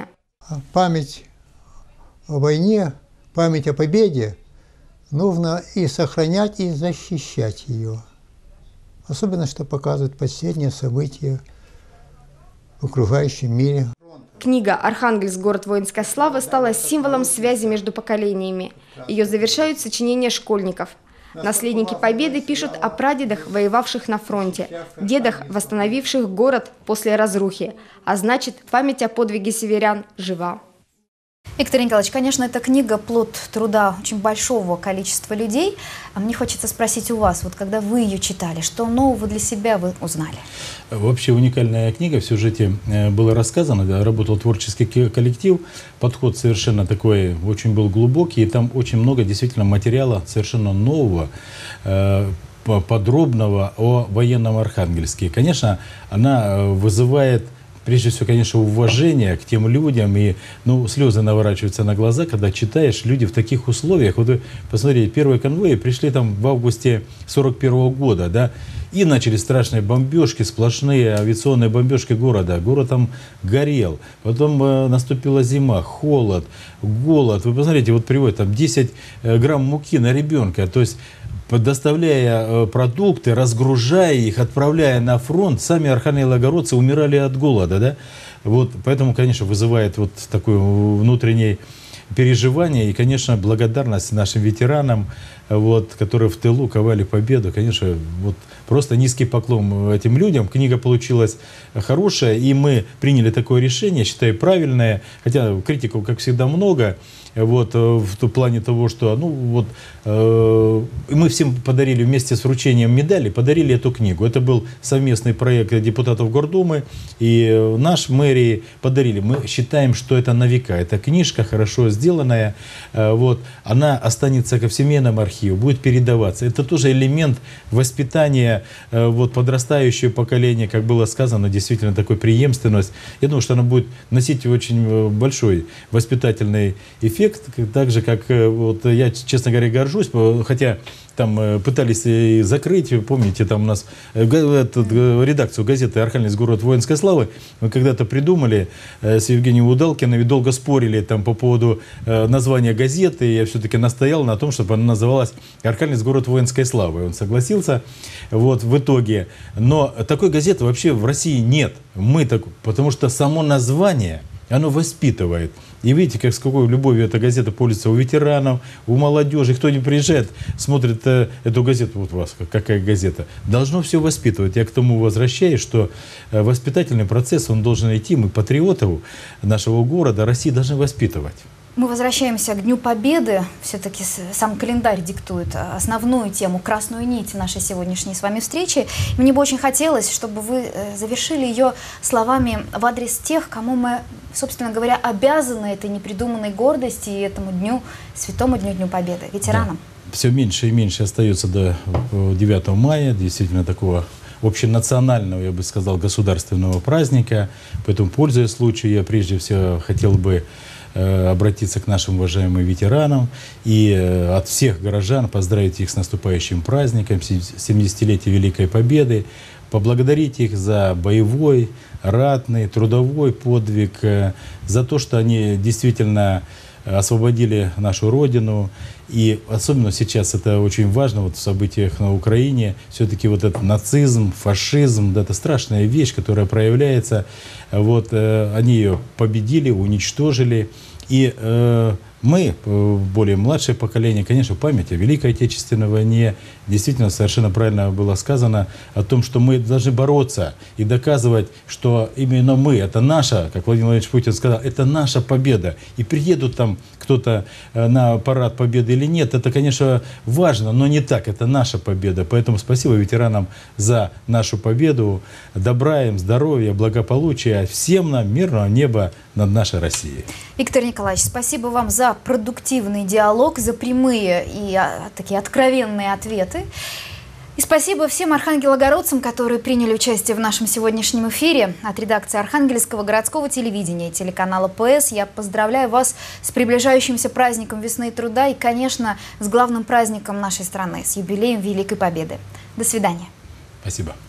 память о войне, память о победе нужно и сохранять, и защищать ее. Особенно, что показывают последние события в окружающем мире. Книга «Архангельск. Город воинской славы» стала символом связи между поколениями. Ее завершают сочинения школьников. Наследники Победы пишут о прадедах, воевавших на фронте, дедах, восстановивших город после разрухи. А значит, память о подвиге северян жива. Виктор Николаевич, конечно, эта книга – плод труда очень большого количества людей. А мне хочется спросить у вас, вот когда вы ее читали, что нового для себя вы узнали? Вообще уникальная книга, в сюжете было рассказано, работал творческий коллектив, подход совершенно такой, очень был глубокий, и там очень много действительно материала совершенно нового, подробного о военном Архангельске. Конечно, она вызывает прежде всего, конечно, уважение к тем людям, и слезы наворачиваются на глаза, когда читаешь, люди в таких условиях. Вот вы посмотрите, первые конвои пришли там в августе 1941 года, да, и начались страшные бомбежки, сплошные авиационные бомбежки города. Город там горел. Потом наступила зима, холод, голод. Вы посмотрите, вот приводят там 10 грамм муки на ребенка, то есть доставляя продукты, разгружая их, отправляя на фронт, сами архангелогородцы умирали от голода, да? Вот, поэтому, конечно, вызывает вот такое внутреннее переживание и, конечно, благодарность нашим ветеранам, вот, которые в тылу ковали победу. Конечно, вот просто низкий поклон этим людям. Книга получилась хорошая, и мы приняли такое решение, считаю, правильное, хотя критиков, как всегда, много. Вот, в плане того, что мы всем подарили вместе с вручением медали, подарили эту книгу. Это был совместный проект депутатов Гордумы и наш мэрии подарили. Мы считаем, что это на века. Эта книжка хорошо сделанная, вот, она останется ко всемирному архиву, будет передаваться. Это тоже элемент воспитания вот, подрастающего поколения, как было сказано, действительно такой преемственность. Я думаю, что она будет носить очень большой воспитательный эффект. Так же, как вот я, честно говоря, горжусь, хотя там пытались и закрыть, помните, там у нас редакцию газеты «Архангельск. Город воинской славы» мы когда-то придумали с Евгением Удалкиным и долго спорили там по поводу названия газеты. Я все-таки настоял на том, чтобы она называлась «Архангельск. Город воинской славы». Он согласился вот, в итоге. Но такой газеты вообще в России нет. Потому что само название, оно воспитывает. И видите, как с какой любовью эта газета пользуется у ветеранов, у молодежи. Кто не приезжает, смотрит эту газету, вот у вас какая газета. Должно все воспитывать. Я к тому возвращаюсь, что воспитательный процесс, он должен идти. Мы патриотов нашего города, России должны воспитывать. Мы возвращаемся к Дню Победы. Все-таки сам календарь диктует основную тему, красную нить нашей сегодняшней с вами встречи. Мне бы очень хотелось, чтобы вы завершили ее словами в адрес тех, кому мы, собственно говоря, обязаны этой непридуманной гордости и этому дню, святому дню, Дню Победы, ветеранам. Да. Все меньше и меньше остается до 9 мая, действительно такого общенационального, я бы сказал, государственного праздника. Поэтому, пользуясь случаем, я прежде всего хотел бы обратиться к нашим уважаемым ветеранам и от всех горожан поздравить их с наступающим праздником, 70-летия Великой Победы, поблагодарить их за боевой, ратный, трудовой подвиг, за то, что они действительно освободили нашу Родину. И особенно сейчас это очень важно вот в событиях на Украине. Все-таки вот этот нацизм, фашизм, да, это страшная вещь, которая проявляется. Вот, они ее победили, уничтожили. И мы, более младшее поколение, конечно, память о Великой Отечественной войне, действительно совершенно правильно было сказано о том, что мы должны бороться и доказывать, что именно мы, это наша, как Владимир Владимирович Путин сказал, это наша победа. И приедут там кто-то на парад победы или нет, это, конечно, важно, но не так, это наша победа. Поэтому спасибо ветеранам за нашу победу, добра им, здоровья, благополучия, всем нам мирного неба над нашей Россией. Виктор Николаевич, спасибо вам за продуктивный диалог, за прямые и такие откровенные ответы. И спасибо всем архангелогородцам, которые приняли участие в нашем сегодняшнем эфире. От редакции Архангельского городского телевидения и телеканала ПС я поздравляю вас с приближающимся праздником весны и труда и, конечно, с главным праздником нашей страны, с юбилеем Великой Победы. До свидания. Спасибо.